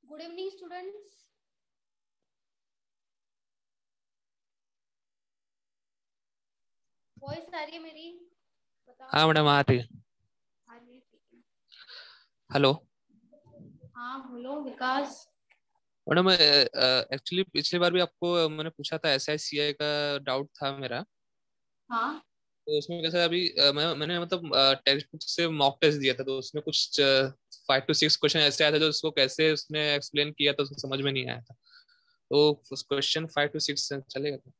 Good evening students. Voice आ रही है मेरी? बताओ। हाँ मैडम आ रही है। आ रही है, ठीक है। हेलो हाँ बोलो विकास। मैडम, एक्चुअली पिछली बार भी आपको मैंने पूछा था, SICI का डाउट था मेरा। हाँ तो उसमें कैसा अभी मैंने मतलब टेक्स्ट बुक से मॉक टेस्ट दिया था, तो उसमें कुछ 5 to 6 क्वेश्चन ऐसे आए थे जो उसको कैसे उसने एक्सप्लेन किया था उसको समझ में नहीं आया था। तो उस क्वेश्चन 5 to 6 चलेगा था।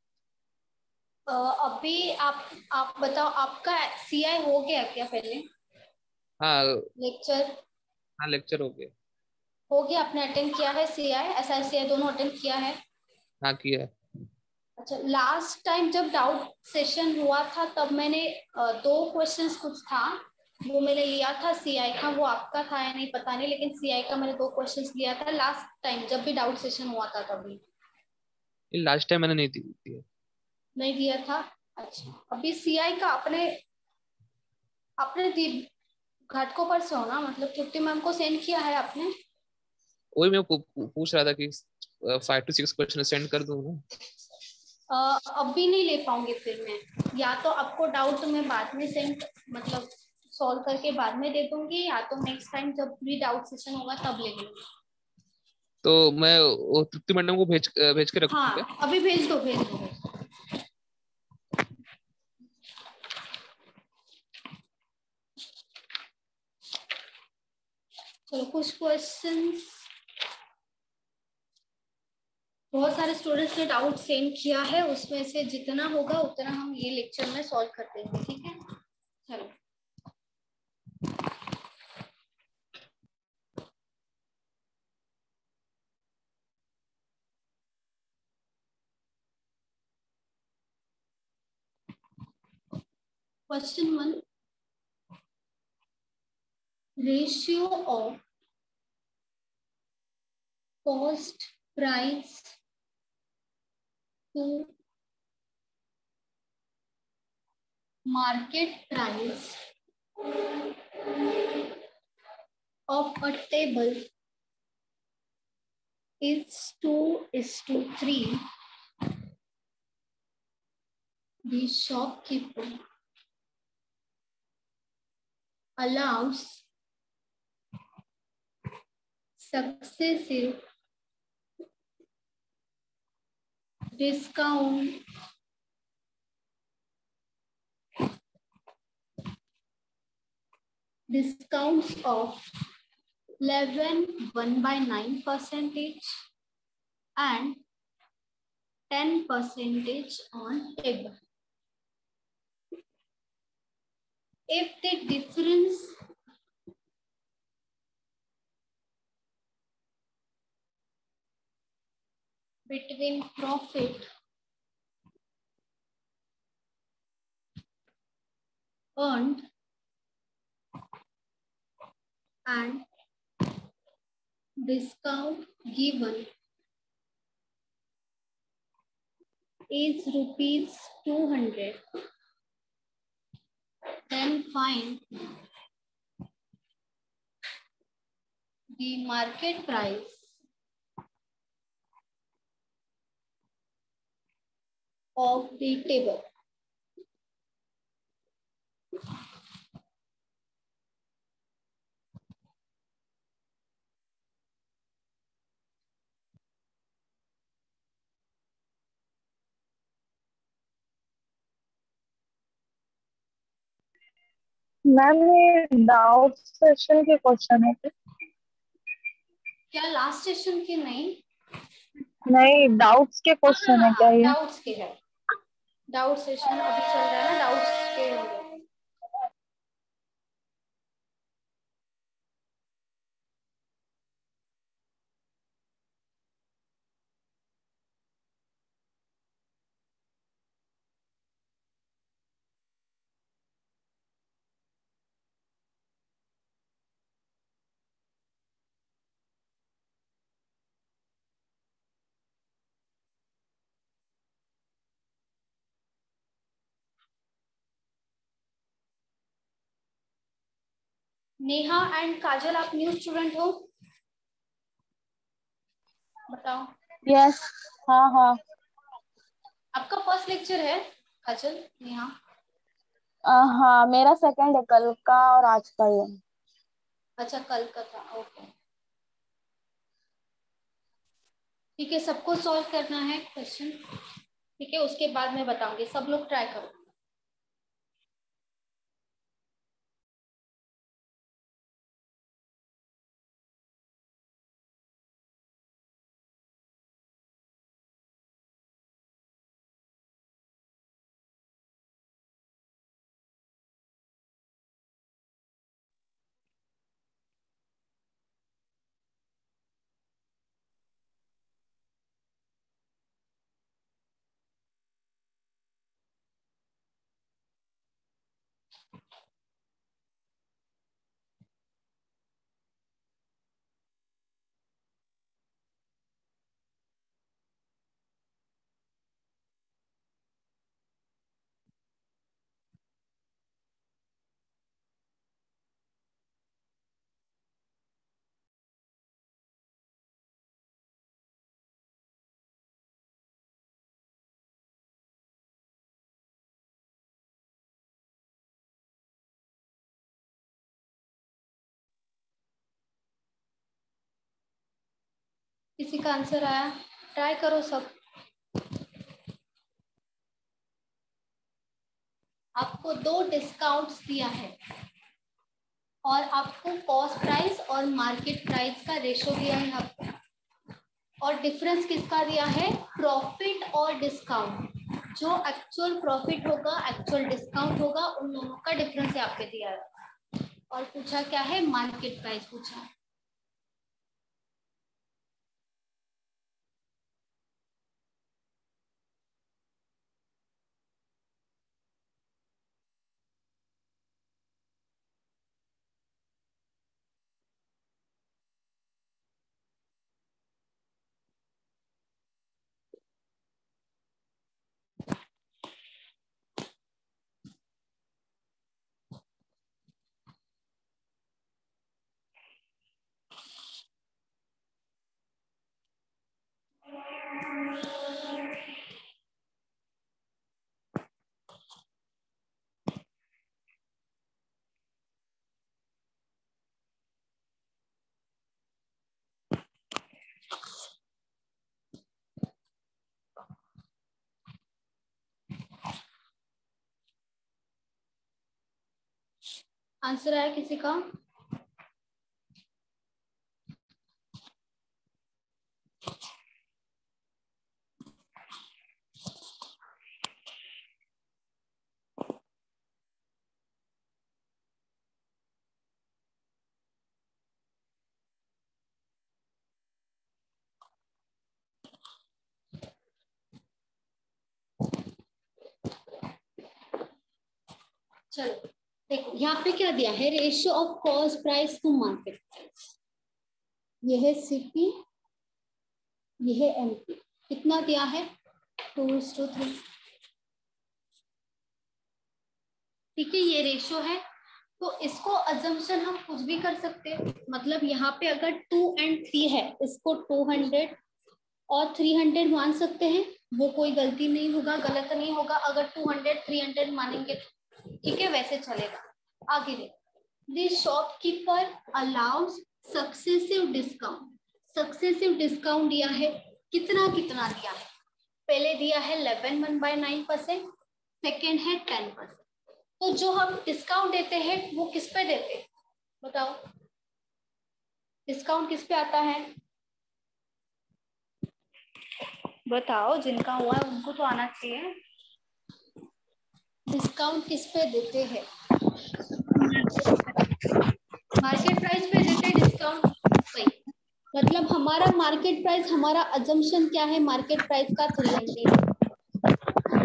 अभी आप बताओ, आपका सीआई हो गया क्या पहले हाँ। लेक्चर? हाँ लेक्चर हो गया। हो गया, आपने अटेंड किया है सीआई एसआईसीआई दोनों अटेंड किया है? हाँ किया है। अच्छा, लास्ट टाइम जब डाउट सेशन हुआ था तब मैंने दो क्वेश्चंस कुछ था वो मैंने लिया था सीआई का, वो आपका था या नहीं पता नहीं, लेकिन सीआई का मैंने दो क्वेश्चंस लिया था लास्ट टाइम जब भी डाउट सेशन हुआ था तभी। ये लास्ट टाइम मैंने नहीं दी है। नहीं दिया था? अच्छा, अभी सीआई का आपने आपने दी घाटकोपर से हो ना, मतलब तृप्ति मैम को सेंड किया है आपने? वही मैं पूछ रहा था कि 5 to 6 क्वेश्चन सेंड कर दूँ ना। अभी नहीं ले पाऊंगी फिर मैं, या तो आपको डाउट मैं बाद में सेंड मतलब सॉल्व करके बाद में दे दूंगी, या तो नेक्स्ट टाइम जब भी डाउट सेशन होगा तब ले लूंगी। तो मैं वो तृप्ति मैडम को भेज के रखूँ क्या? हाँ अभी भेज दो भेज दो। चलो कुछ क्वेश्चंस, बहुत सारे स्टूडेंट्स ने डाउट सेंड किया है, उसमें से जितना होगा उतना हम ये लेक्चर में सॉल्व कर देंगे, ठीक है? चलो question 1, ratio of cost price to market price of a table is 2:3. The shopkeeper allows successive discount discounts of 11 1/9 percentage and 10 percentage on table. If the difference between profit earned and discount given is rupees 200, then find the market price of the table. Ma'am ये doubt session के question है क्या? क्या last session की नहीं? नहीं, doubts के question है क्या हाँ ये? डाउट्स के है, डाउट सेशन अभी चल रहा है ना, डाउट्स के होंगे। नेहा एंड काजल, आप न्यू स्टूडेंट हो? बताओ। यस। हाँ हाँ। आपका फर्स्ट लेक्चर है काजल नेहा? हाँ मेरा सेकंड है, कल का और आज का ही है। अच्छा कल का था, ओके। ठीक है, सबको सॉल्व करना है क्वेश्चन। ठीक है, उसके बाद मैं बताऊंगी, सब लोग ट्राई करो। किसी का आंसर आया? ट्राई करो सब। आपको 2 डिस्काउंट्स दिया है और आपको कॉस्ट प्राइस और मार्केट प्राइस का रेशो दिया है आपको, और डिफरेंस किसका दिया है? प्रॉफिट और डिस्काउंट। जो एक्चुअल प्रॉफिट होगा, एक्चुअल डिस्काउंट होगा, उन दोनों का डिफरेंस यहाँ पे दिया है। और पूछा क्या है? मार्केट प्राइस पूछा है। आंसर आया किसी का? चलो देखो, यहाँ पे क्या दिया है? Ratio of cost price to market price. ये है सीपी, ये है एमपी। कितना दिया है? 2:3। ठीक है, ये रेशियो है। तो इसको अजम्पशन हम कुछ भी कर सकते हैं। मतलब यहाँ पे अगर 2 और 3 है, इसको 200 और 300 मान सकते हैं। वो कोई गलती नहीं होगा, गलत नहीं होगा अगर 200 300 मानेंगे तो। ठीक है, वैसे चलेगा। आगे देखो, this shopkeeper allows successive discount. Successive discount दिया है, कितना कितना दिया है? पहले दिया है 11 1/9%, सेकेंड है 10%। तो जो हम डिस्काउंट देते हैं वो किस पे देते हैं? बताओ, डिस्काउंट किस पे आता है? बताओ, जिनका हुआ है उनको तो आना चाहिए। डिस्काउंट किस पे देते हैं? मार्केट प्राइस पे देते हैं डिस्काउंट। सही। मतलब हमारा मार्केट प्राइस, हमारा अजम्पशन क्या है मार्केट प्राइस का? 300।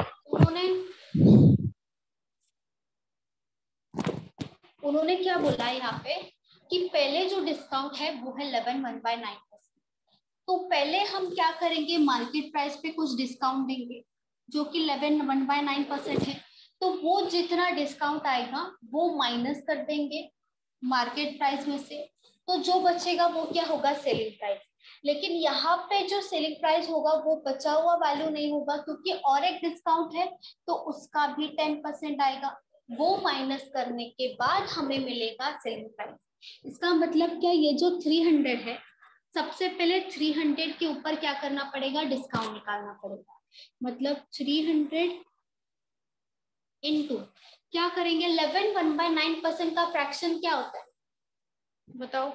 उन्होंने क्या बोला यहाँ पे कि पहले जो डिस्काउंट है वो है 11 1/9%। तो पहले हम क्या करेंगे? मार्केट प्राइस पे कुछ डिस्काउंट देंगे जो कि 11 1/9% है। तो वो जितना डिस्काउंट आएगा वो माइनस कर देंगे मार्केट प्राइस में से। तो जो बचेगा वो क्या होगा? Selling price. लेकिन यहाँ पे जो सेलिंग प्राइस होगा वो बचा हुआ वैल्यू नहीं होगा, क्योंकि और एक डिस्काउंट है तो उसका भी 10% आएगा। वो माइनस करने के बाद हमें मिलेगा सेलिंग प्राइस। इसका मतलब क्या, ये जो 300 है, सबसे पहले 300 के ऊपर क्या करना पड़ेगा, डिस्काउंट निकालना पड़ेगा। मतलब 300 इंटू क्या करेंगे, 11 1/9% का फ्रैक्शन क्या होता है बताओ।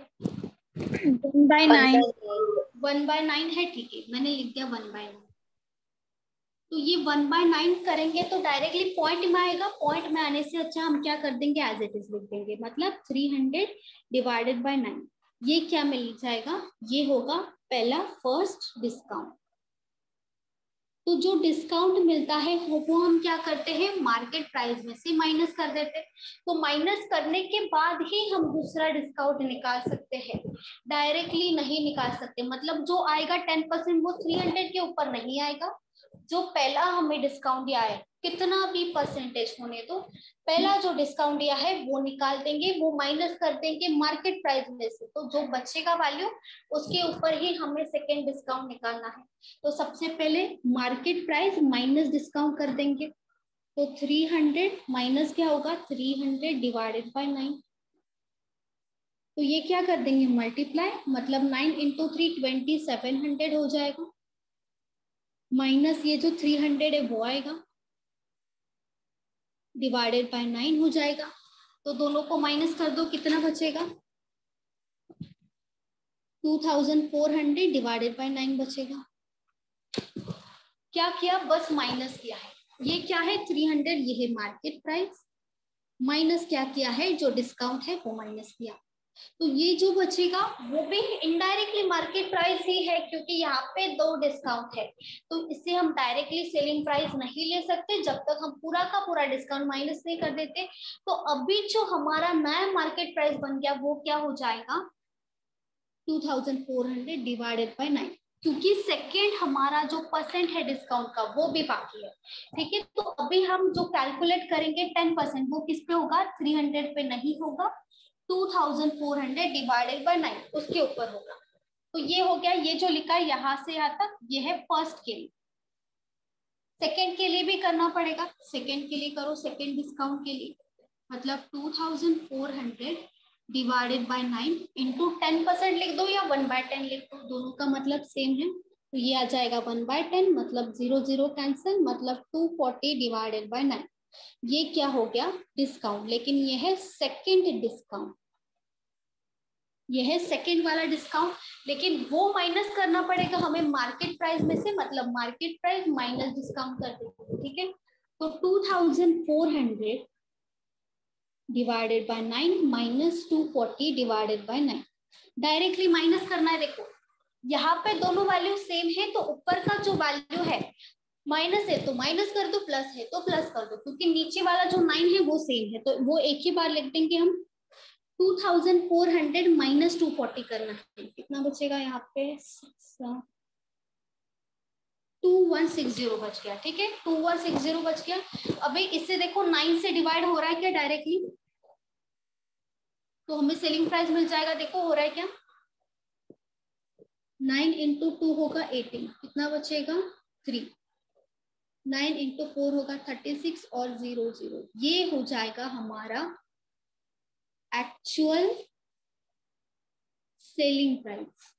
1/9। 1/9 है, ठीक है, मैंने लिख दिया 1/9। तो ये 1/9 करेंगे तो डायरेक्टली पॉइंट में आएगा। पॉइंट में आने से अच्छा हम क्या कर देंगे, एज इट इज लिख देंगे। मतलब 300 डिवाइडेड बाय 9, ये क्या मिल जाएगा, ये होगा पहला फर्स्ट डिस्काउंट। तो जो डिस्काउंट मिलता है वो हम क्या करते हैं, मार्केट प्राइस में से माइनस कर देते हैं। तो माइनस करने के बाद ही हम दूसरा डिस्काउंट निकाल सकते हैं, डायरेक्टली नहीं निकाल सकते। मतलब जो आएगा 10% वो 300 के ऊपर नहीं आएगा। जो पहला हमें डिस्काउंट दिया है, कितना भी परसेंटेज होने तो, पहला जो डिस्काउंट दिया है वो निकाल देंगे, वो माइनस कर देंगे मार्केट प्राइस में से। तो जो बचेगा वैल्यू उसके ऊपर ही हमें सेकेंड डिस्काउंट निकालना है। तो सबसे पहले मार्केट प्राइस माइनस डिस्काउंट कर देंगे। तो 300 माइनस क्या होगा, 300 डिवाइडेड बाय 9। तो ये क्या कर देंगे, मल्टीप्लाई। मतलब 9 इंटू 3 2700 हो जाएगा। माइनस ये जो 300 है वो आएगा, डिवाइडेड बाय 9 हो जाएगा। तो दोनों को माइनस कर दो, कितना बचेगा, 2400 डिवाइडेड बाय 9 बचेगा। क्या किया, बस माइनस किया है। ये क्या है, 300, ये है मार्केट प्राइस, माइनस क्या किया है, जो डिस्काउंट है वो माइनस किया। तो ये जो बचेगा वो भी इनडायरेक्टली मार्केट प्राइस ही है, क्योंकि यहाँ पे दो डिस्काउंट है। तो इससे हम डायरेक्टली सेलिंग प्राइस नहीं ले सकते जब तक हम पूरा का पूरा डिस्काउंट माइनस नहीं कर देते। तो अभी जो हमारा नया मार्केट प्राइस बन गया वो क्या हो जाएगा, 2400 डिवाइडेड बाय 9, क्योंकि सेकेंड हमारा जो परसेंट है डिस्काउंट का वो भी बाकी है। ठीक है, तो अभी हम जो कैलकुलेट करेंगे 10%, वो किस पे होगा, 300 पे नहीं होगा, 2400 डिवाइडेड बाय 9 उसके ऊपर होगा। तो ये हो गया, ये जो लिखा है यहाँ से यहाँ तक, ये है फर्स्ट के लिए। सेकेंड के लिए भी करना पड़ेगा, सेकेंड के लिए करो, सेकेंड डिस्काउंट के लिए। मतलब 2400 डिवाइडेड बाय 9 इंटू 10% लिख दो या 1/10 लिख दो, दोनों का मतलब सेम है। तो ये आ जाएगा 1/10, मतलब 0 0 कैंसिल, मतलब 240 डिवाइडेड बाय 9। ये क्या हो गया, डिस्काउंट। लेकिन ये है सेकेंड डिस्काउंट, ये है सेकेंड वाला डिस्काउंट। लेकिन वो माइनस करना पड़ेगा हमें मार्केट प्राइस में से, मतलब मार्केट प्राइस माइनस डिस्काउंट कर देंगे। ठीक है, तो 2400 divided by 9 minus 240 divided by 9, directly minus करना है। देखो यहाँ पे दोनों वैल्यू सेम है, तो ऊपर का जो वैल्यू है माइनस है तो माइनस कर दो, प्लस है तो प्लस कर दो, क्योंकि नीचे वाला जो 9 है वो सेम है, तो वो एक ही बार लिख देंगे हम। 2400 माइनस 240 करना है, कितना बचेगा यहाँ पे, 2160 बच गया। ठीक है, 2160 बच गया। अभी इससे देखो 9 से डिवाइड हो रहा है क्या डायरेक्टली, तो हमें सेलिंग प्राइस मिल जाएगा। देखो हो रहा है क्या, 9 इंटू 2 होगा 18, कितना बचेगा 3, 9 इंटू 4 होगा 36 और 0 0, ये हो जाएगा हमारा एक्चुअल सेलिंग प्राइस।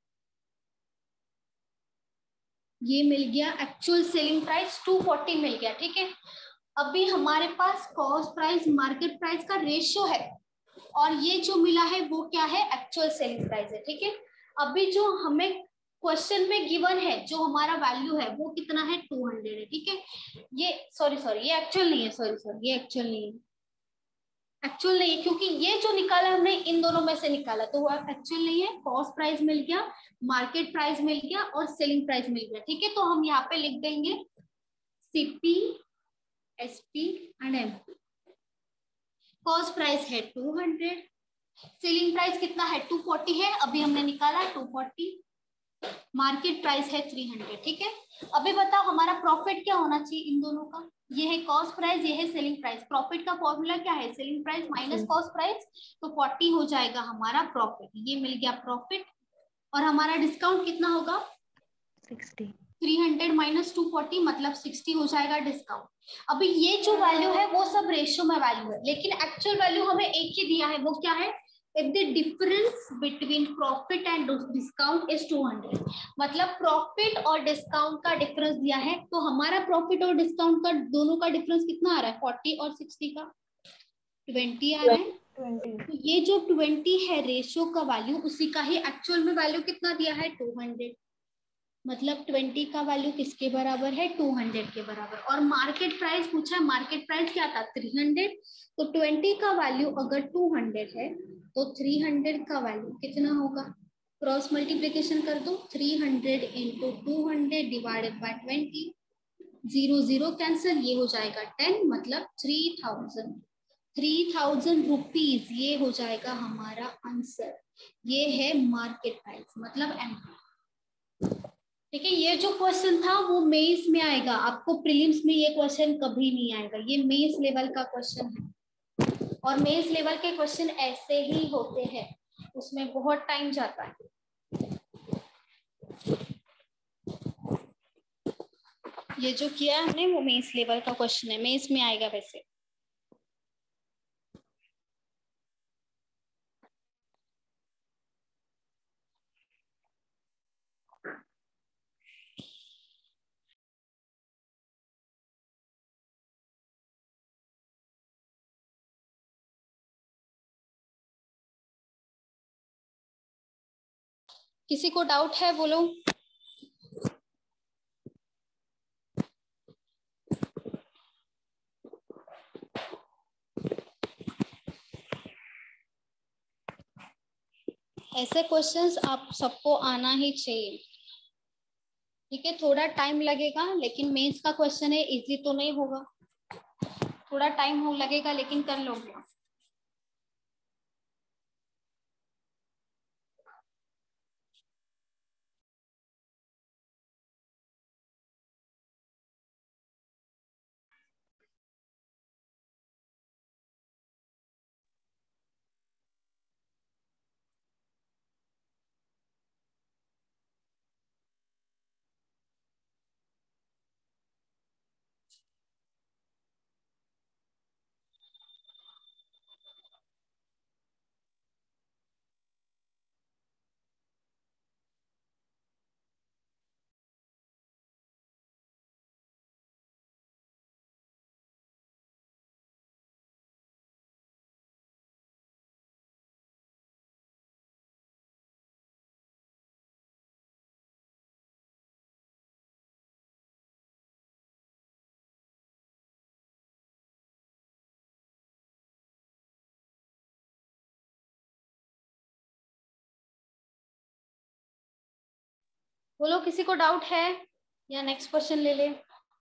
ये मिल गया एक्चुअल सेलिंग प्राइस 240 मिल गया। ठीक है, अभी हमारे पास कॉस्ट प्राइस मार्केट प्राइस का रेशियो है, और ये जो मिला है वो क्या है, एक्चुअल सेलिंग प्राइस है। ठीक है, अभी जो हमें क्वेश्चन में गिवन है, जो हमारा वैल्यू है वो कितना है, 200 है। ठीक है, ये सॉरी ये एक्चुअल नहीं है, सॉरी ये एक्चुअल नहीं है, एक्चुअल नहीं है, क्योंकि ये जो निकाला हमने इन दोनों में से निकाला, तो वो एक्चुअल नहीं है। कॉस्ट प्राइस मिल गया, मार्केट प्राइस मिल गया और सेलिंग प्राइस मिल गया। ठीक है, तो हम यहाँ पे लिख देंगे CP, SP and MP. Cost price है 200, सेलिंग प्राइस कितना है, 240 है, अभी हमने निकाला 240, मार्केट प्राइस है 300। ठीक है, अभी बताओ हमारा प्रॉफिट क्या होना चाहिए इन दोनों का, ये है कॉस्ट प्राइस, ये है सेलिंग प्राइस। प्रॉफिट का फॉर्मूला क्या है, selling price minus cost price, तो 40 हो जाएगा हमारा प्रॉफिट। ये मिल गया प्रॉफिट, और हमारा डिस्काउंट कितना होगा 60। 300 माइनस 240 मतलब 60 हो जाएगा डिस्काउंट। अभी ये जो वैल्यू है वो सब रेशियो में वैल्यू है, लेकिन एक्चुअल वैल्यू हमें एक ही दिया है, वो क्या है, if the difference between profit and discount is 200, मतलब प्रॉफिट और डिस्काउंट का डिफरेंस दिया है, तो हमारा प्रॉफिट और डिस्काउंट का दोनों का डिफरेंस कितना आ रहा है, 40 और 60 का 20 आ रहा है। 20। तो ये जो 20 है रेशियो का वैल्यू, उसी का ही एक्चुअल में वैल्यू कितना दिया है 200, मतलब 20 का वैल्यू किसके बराबर है 200 के बराबर। और मार्केट प्राइस पूछा, मार्केट प्राइस क्या था 300, तो 20 का वैल्यू अगर 200 है तो 300 का वैल्यू कितना होगा, क्रॉस मल्टीप्लीकेशन कर दो, 300 इंटू 200 डिवाइडेड बाय 20, 0 0 कैंसिल, ये हो जाएगा 10, मतलब 3000 रुपीज, ये हो जाएगा हमारा आंसर। ये है मार्केट प्राइस मतलब एमआरपी। ठीक है, ये जो क्वेश्चन था वो मेंस में आएगा, आपको प्रीलिम्स में ये क्वेश्चन कभी नहीं आएगा, ये मेंस लेवल का क्वेश्चन है। और मेंस लेवल के क्वेश्चन ऐसे ही होते हैं, उसमें बहुत टाइम जाता है। ये जो किया है हमने वो मेंस लेवल का क्वेश्चन है, मेंस में आएगा वैसे। किसी को डाउट है बोलो। ऐसे क्वेश्चंस आप सबको आना ही चाहिए। ठीक है, थोड़ा टाइम लगेगा, लेकिन मेंस का क्वेश्चन है, इजी तो नहीं होगा, थोड़ा टाइम हो लगेगा लेकिन कर लोगे। बोलो किसी को डाउट है या नेक्स्ट क्वेश्चन ले ले।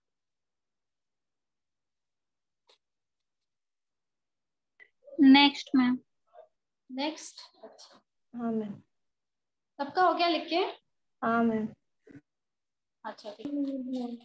Next ma'am. नेक्स्ट, हाँ मैम। सबका हो गया लिख के। हाँ मैम। अच्छा ठीक।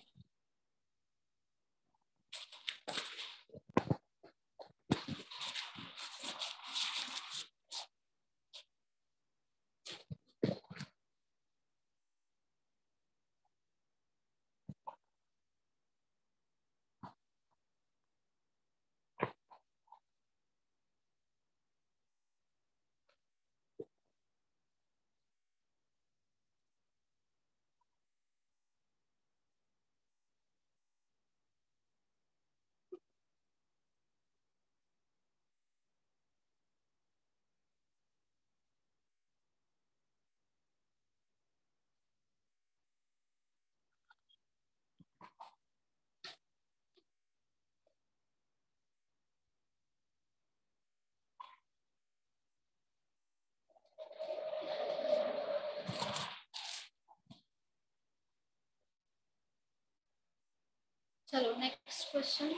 चलो next question.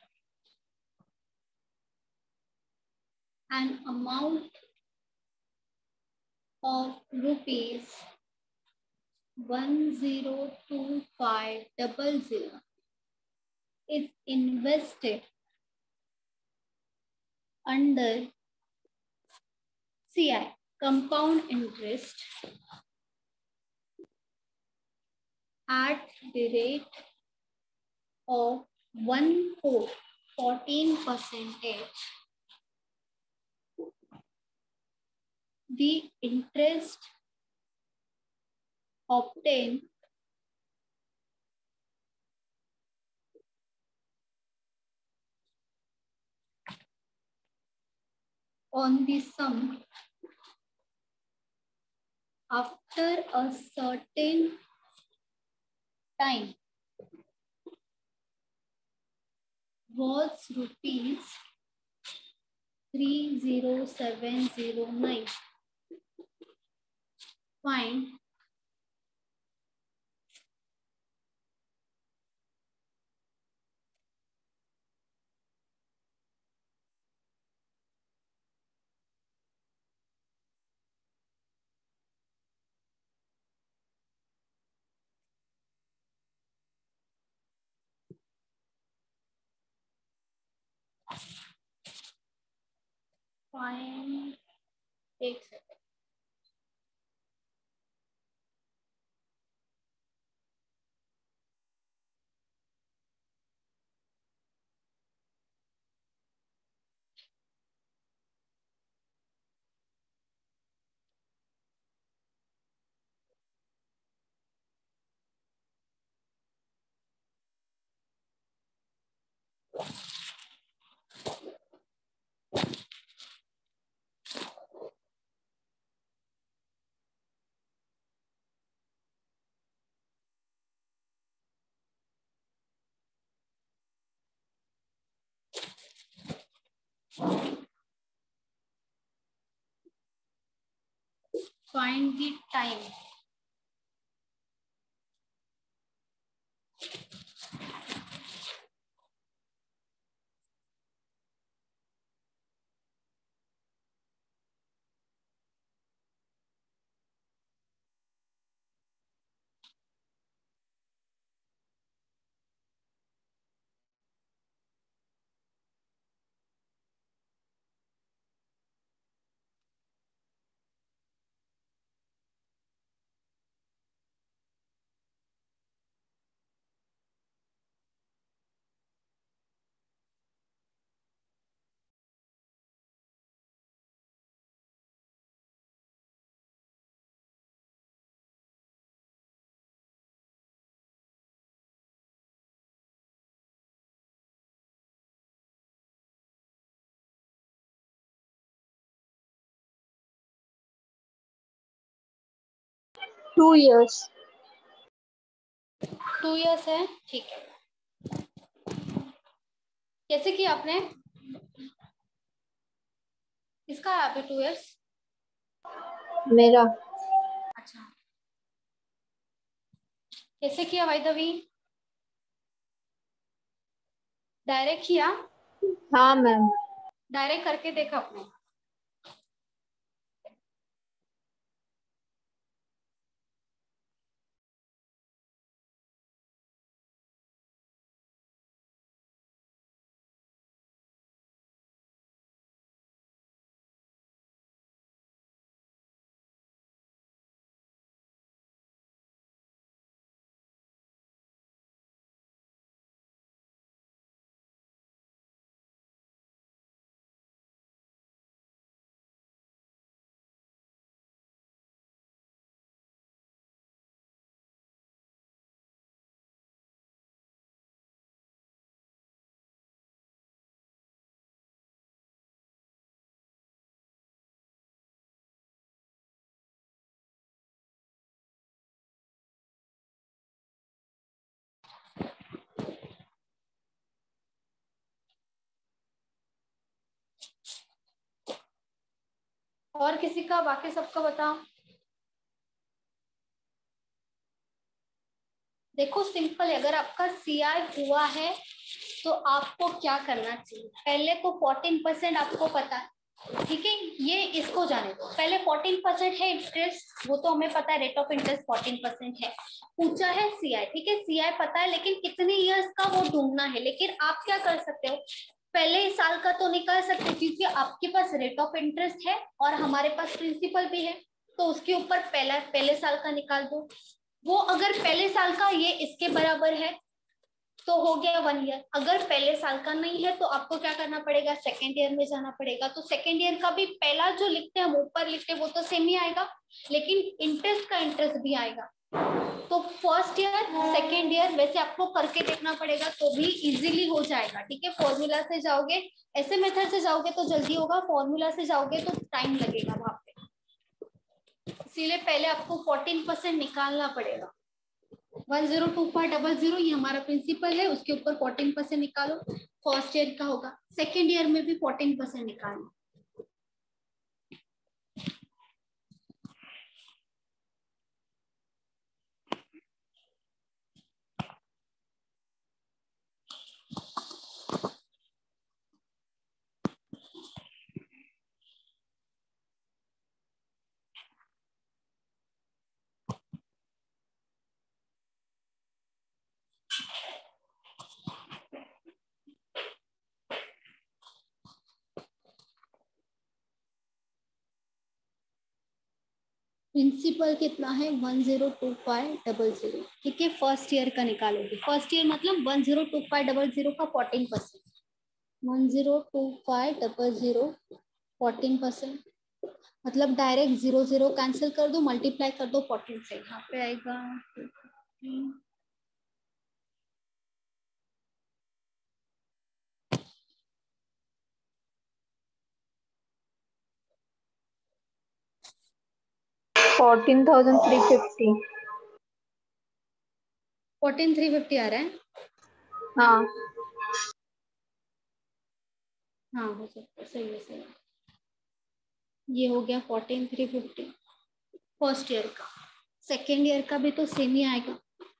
An amount of rupees 102500 is invested under CI compound interest at the rate of 14%, the interest obtained on the sum after a certain time was rupees 30709. Find find एक second. Find the time. Two years 2 years है, ठीक है. कैसे किया आपने? किसका है अभी 2 years? मेरा अच्छा, कैसे किया वैदवी? डायरेक्ट किया? हाँ मैम. डायरेक्ट करके देखा आपने? और किसी का, बाकी सबका बताओ. देखो सिंपल है, अगर आपका सीआई हुआ है तो आपको क्या करना चाहिए. पहले को 14% आपको पता है, ठीक है, ये इसको जाने दो. पहले 14% है इंटरेस्ट, वो तो हमें पता है, रेट ऑफ इंटरेस्ट 14% है. पूछा है सीआई, ठीक है, सीआई पता है, लेकिन कितने इयर्स का वो ढूंढना है. लेकिन आप क्या कर सकते हो, पहले ही साल का तो निकाल सकते हो, क्योंकि आपके पास रेट ऑफ इंटरेस्ट है और हमारे पास प्रिंसिपल भी है, तो उसके ऊपर पहले साल का निकाल दो. वो अगर पहले साल का ये इसके बराबर है तो हो गया 1 ईयर। अगर पहले साल का नहीं है तो आपको क्या करना पड़ेगा, सेकेंड ईयर में जाना पड़ेगा। तो सेकेंड ईयर का भी पहला जो लिखते हैं हम ऊपर लिखते हैं वो तो सेम ही आएगा, लेकिन इंटरेस्ट का इंटरेस्ट भी आएगा। तो फर्स्ट ईयर सेकेंड ईयर वैसे आपको करके देखना पड़ेगा तो भी इजीली हो जाएगा। ठीक है, फॉर्मूला से जाओगे, ऐसे मेथड से जाओगे तो जल्दी होगा, फॉर्मूला से जाओगे तो टाइम लगेगा वहां पे। इसीलिए पहले आपको 14% निकालना पड़ेगा। 102500 ये हमारा प्रिंसिपल है, उसके ऊपर 14% निकालो, फर्स्ट ईयर का होगा। सेकेंड ईयर में भी 14% निकालना। प्रिंसिपल कितना है 102500। ठीक है, फर्स्ट ईयर का निकालोगे। फर्स्ट ईयर मतलब 102500 का 14%। 102500 14%, मतलब डायरेक्ट 0 कैंसिल कर दो, मल्टीप्लाई कर दो 14 से, यहाँ पे आएगा 14,350। 14350 आ रहा है। हाँ हाँ हो सकता है, सही है सही है। ये हो गया 14350 फर्स्ट ईयर का। सेकेंड ईयर का भी तो सेम ही आएगा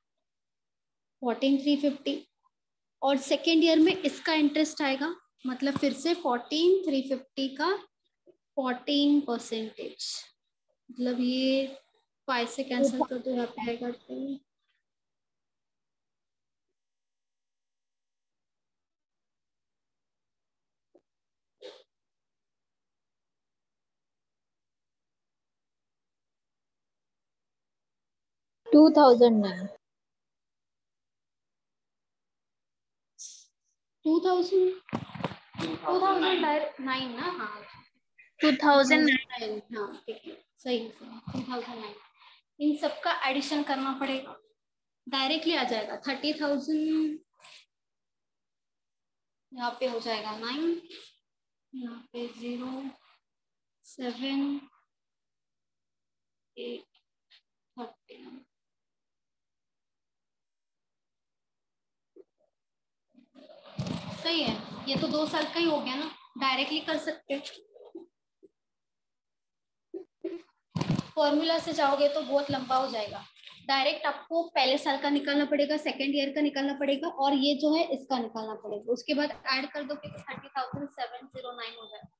14350, और सेकेंड ईयर में इसका इंटरेस्ट आएगा, मतलब फिर से 14350 का 14%। मतलब ये 5 से कैंसिल कर दो, यहाँ पे आएगा 2009। 2009 ना। हाँ 2009। हाँ ठीक है, सही है सही, 2009। इन सबका एडिशन करना पड़ेगा, डायरेक्टली आ जाएगा 30,000। यहाँ पे हो जाएगा 9, यहाँ पे 0 7 8 30। सही है, ये तो 2 साल का ही हो गया ना, डायरेक्टली कर सकते। फॉर्मूला से जाओगे तो बहुत लंबा हो जाएगा। डायरेक्ट आपको पहले साल का निकालना पड़ेगा, सेकेंड ईयर का निकालना पड़ेगा, और ये जो है इसका निकालना पड़ेगा। उसके बाद ऐड कर दो कि 30,709 हो जाएगा।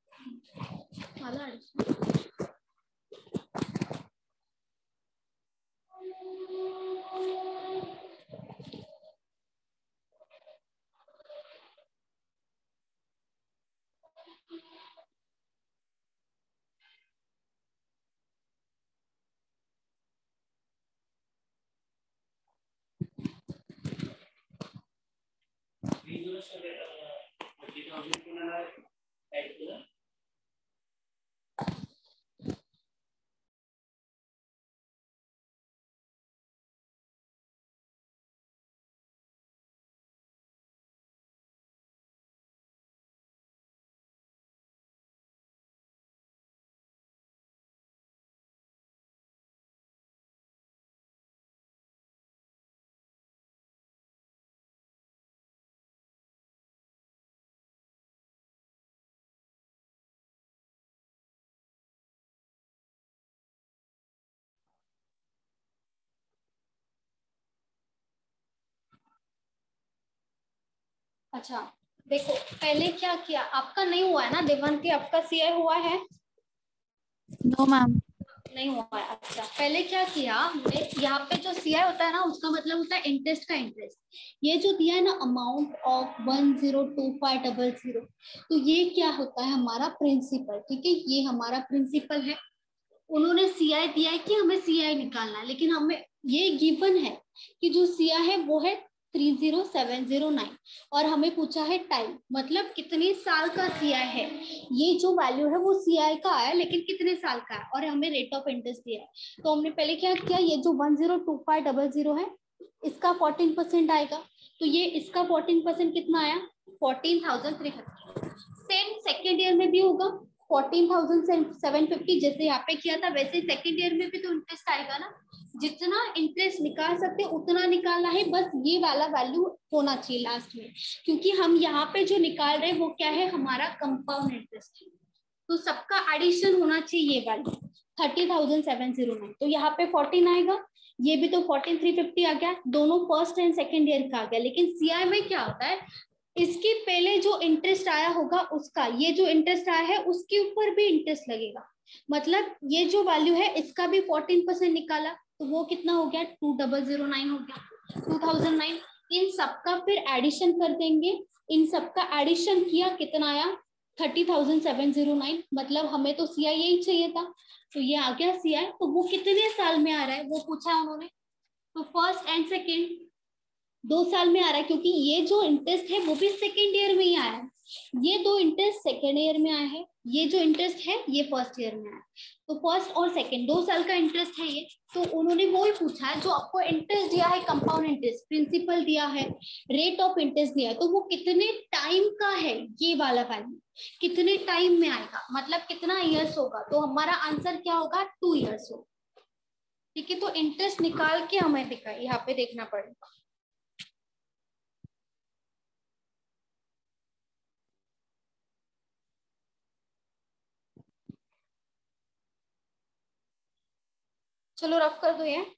अच्छा देखो, पहले क्या किया, आपका नहीं हुआ है ना देवांती, आपका सीआई हुआ है? No ma'am. नहीं हुआ है। अच्छा, पहले क्या किया हमने, यहाँ पे जो सीआई होता है ना उसका मतलब होता है इंटरेस्ट का इंटरेस्ट। ये जो दिया है ना अमाउंट ऑफ 102500, तो ये क्या होता है हमारा प्रिंसिपल। ठीक है, ये हमारा प्रिंसिपल है। उन्होंने सीआई दिया है कि हमें सीआई निकालना है, लेकिन हमें ये गिवन है कि जो सीआई है वो है 30709 और हमें पूछा है टाइम, मतलब कितने साल का सीआई है। ये जो वैल्यू है वो सीआई का आया लेकिन कितने साल का है, और हमें रेट ऑफ इंटरेस्ट दिया है। तो हमने पहले क्या किया, ये जो 102500 है इसका 14% आएगा, तो ये इसका 14% कितना आया 14,350। सेम सेकेंड ईयर में भी होगा 14,750, जैसे यहाँ पे किया था वैसे सेकेंड ईयर में भी तो इंटरेस्ट आएगा ना, जितना इंटरेस्ट निकाल सकते उतना निकालना है, बस ये वाला वैल्यू होना चाहिए लास्ट में, क्योंकि हम यहाँ पे जो निकाल रहे हैं वो क्या है, हमारा कंपाउंड इंटरेस्ट है। तो सबका एडिशन होना चाहिए ये वैल्यू 30,709, तो यहाँ पे 14 आएगा, ये भी तो 14,350 आ गया, दोनों फर्स्ट एंड सेकेंड ईयर का आ गया। लेकिन सीआई में क्या होता है, इसके पहले जो इंटरेस्ट आया होगा उसका, ये जो इंटरेस्ट आया है उसके ऊपर भी इंटरेस्ट लगेगा, मतलब ये जो वैल्यू है इसका भी 14% निकाला तो वो कितना हो गया 2009 हो गया 2009। इन सबका फिर एडिशन कर देंगे, इन सबका एडिशन किया कितना आया 30,709, मतलब हमें तो सीआई यही चाहिए था, तो ये आ गया सीआई। तो वो कितने साल में आ रहा है वो पूछा उन्होंने, तो फर्स्ट एंड सेकेंड 2 साल में आ रहा है, क्योंकि ये जो इंटरेस्ट है वो भी सेकेंड ईयर में ही आया है, ये दो इंटरेस्ट सेकेंड ईयर में आया है, ये जो इंटरेस्ट है ये फर्स्ट ईयर में आया है, तो फर्स्ट और सेकेंड 2 साल का इंटरेस्ट है ये। तो उन्होंने वो ही पूछा है जो आपको इंटरेस्ट दिया है, कंपाउंड इंटरेस्ट, प्रिंसिपल दिया है, रेट ऑफ इंटरेस्ट दिया है, तो वो कितने टाइम का है, ये वाला वैल्यू कितने टाइम में आएगा, मतलब कितना ईयर्स होगा, तो हमारा आंसर क्या होगा 2 ईयर्स होगा। ठीक है, तो इंटरेस्ट निकाल के हमें दिखा यहाँ पे देखना पड़ेगा। चलो रफ कर दो ये।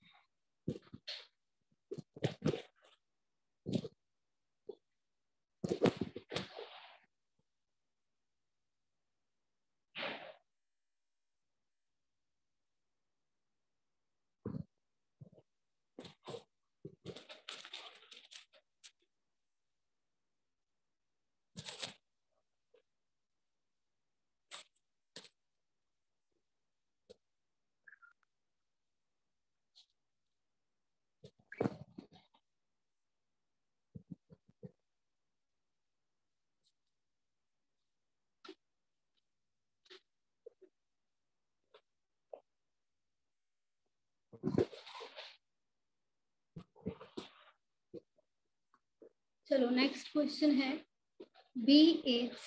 चलो नेक्स्ट क्वेश्चन है, B is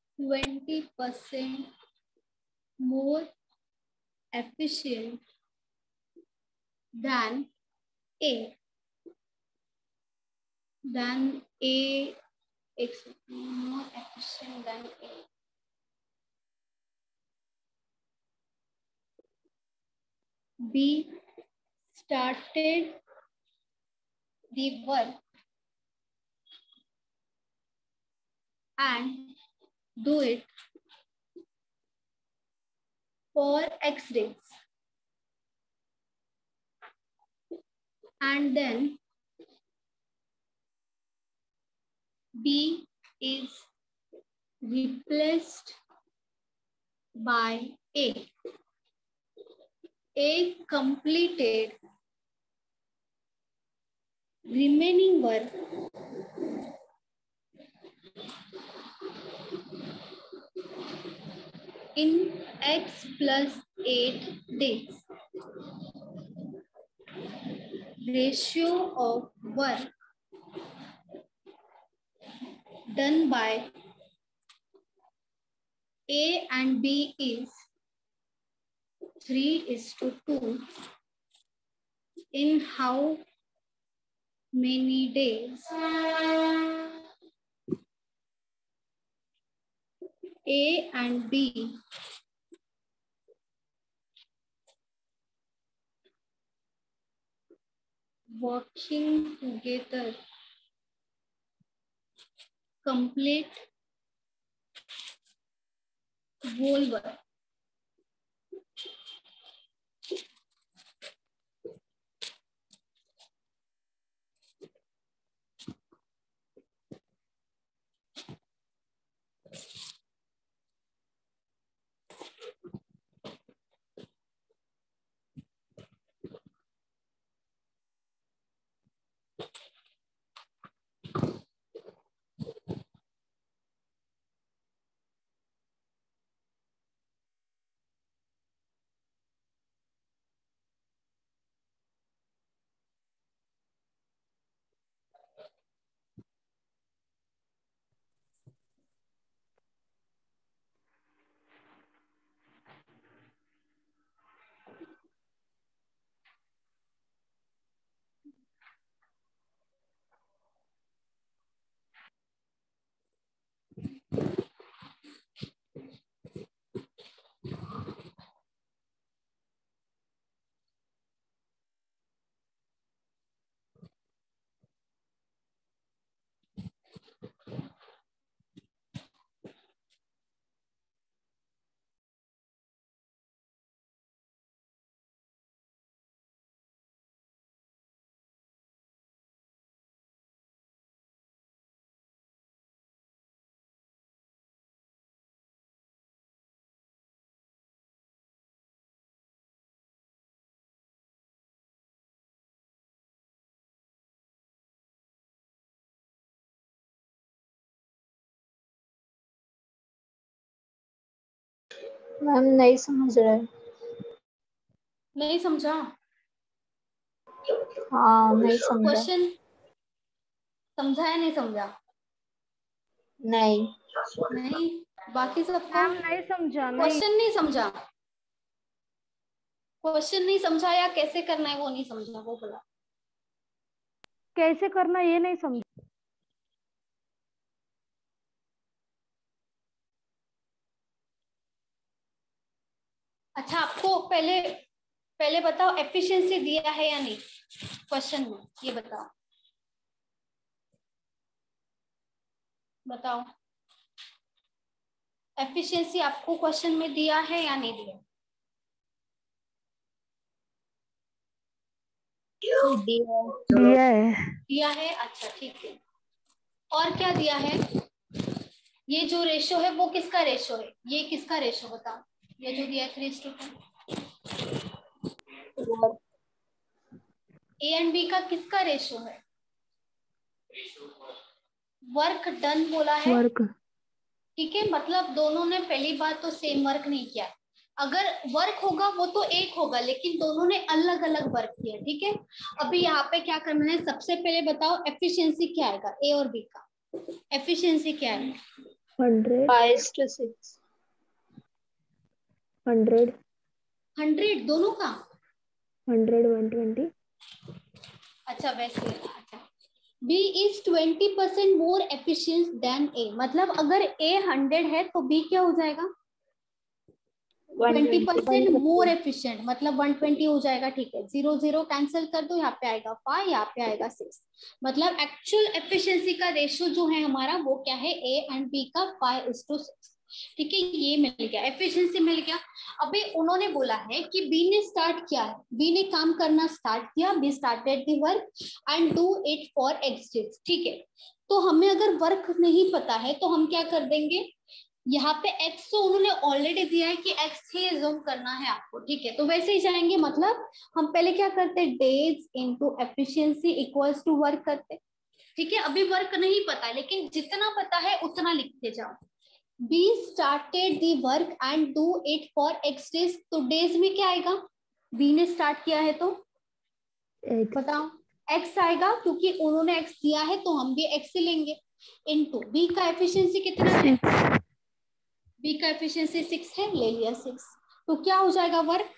20% more efficient than A, more efficient than A. B started the work and do it for X days, and then B is replaced by A. A completed remaining work in X plus 8 days. Ratio of work done by A and B is 3:2 in how many days? A and B working together complete whole work. Ma'am नहीं समझ रहे। नहीं समझा? हाँ नहीं समझा। Question समझा या नहीं समझा? नहीं। नहीं। बाकी सबको मैम नहीं समझा। नहीं क्वेश्चन नहीं समझा? क्वेश्चन नहीं समझा या कैसे करना है वो नहीं समझा, वो बोला। कैसे करना ये नहीं समझा। अच्छा, आपको पहले पहले बताओ एफिशिएंसी दिया है या नहीं क्वेश्चन में, ये बताओ। बताओ एफिशिएंसी आपको क्वेश्चन में दिया है या नहीं दिया? दिया है। दिया है, अच्छा ठीक है। और क्या दिया है? ये जो रेशो है वो किसका रेशो है? ये किसका रेशो बताओ? ये जो दिया है 3:2 ए एंड बी का किसका रेशो है? वर्क डन बोला है। वर्क। ठीक है, मतलब दोनों ने पहली बात तो सेम वर्क नहीं किया। अगर वर्क होगा वो तो एक होगा, लेकिन दोनों ने अलग अलग वर्क किया। ठीक है, अभी यहाँ पे क्या करना है, सबसे पहले बताओ एफिशिएंसी क्या आएगा ए और बी का? एफिशिएंसी क्या है? 100 5:6 100 100 दोनों का? 100 120। अच्छा वैसे, अच्छा B is 20% more efficient than A, मतलब अगर A 100 है तो B क्या हो जाएगा? 20% मोर एफिशिएंट, मतलब 120 हो जाएगा। ठीक है, 0 0 कैंसिल कर दो, यहाँ पे आएगा 5, यहाँ पे आएगा 6। मतलब एक्चुअल एफिशिएंसी का रेशियो जो है हमारा वो क्या है? A एंड B का 5:6। ठीक है, ये मिल गया, एफिशिएंसी मिल गया। अभी उन्होंने बोला है कि बी ने स्टार्ट किया है, बी ने काम करना स्टार्ट किया, B started the work and do it for x days. ठीक है, तो हमें अगर वर्क नहीं पता है तो हम क्या कर देंगे, यहाँ पे x तो उन्होंने ऑलरेडी दिया है कि x ही एज्यूम करना है आपको। ठीक है, तो वैसे ही जाएंगे, मतलब हम पहले क्या करते, days into efficiency equals to work करते। ठीक है, अभी वर्क नहीं पता, लेकिन जितना पता है उतना लिखते जाओ। B started the work and do it for x days, तो डेज में क्या आएगा? बी ने स्टार्ट किया है तो बताओ एक्स आएगा, क्योंकि उन्होंने एक्स दिया है तो हम भी एक्स ही लेंगे। इनटू बी का एफिशिएंसी कितना है? बी का एफिशिएंसी 6 है, ले लिया 6, तो क्या हो जाएगा वर्क?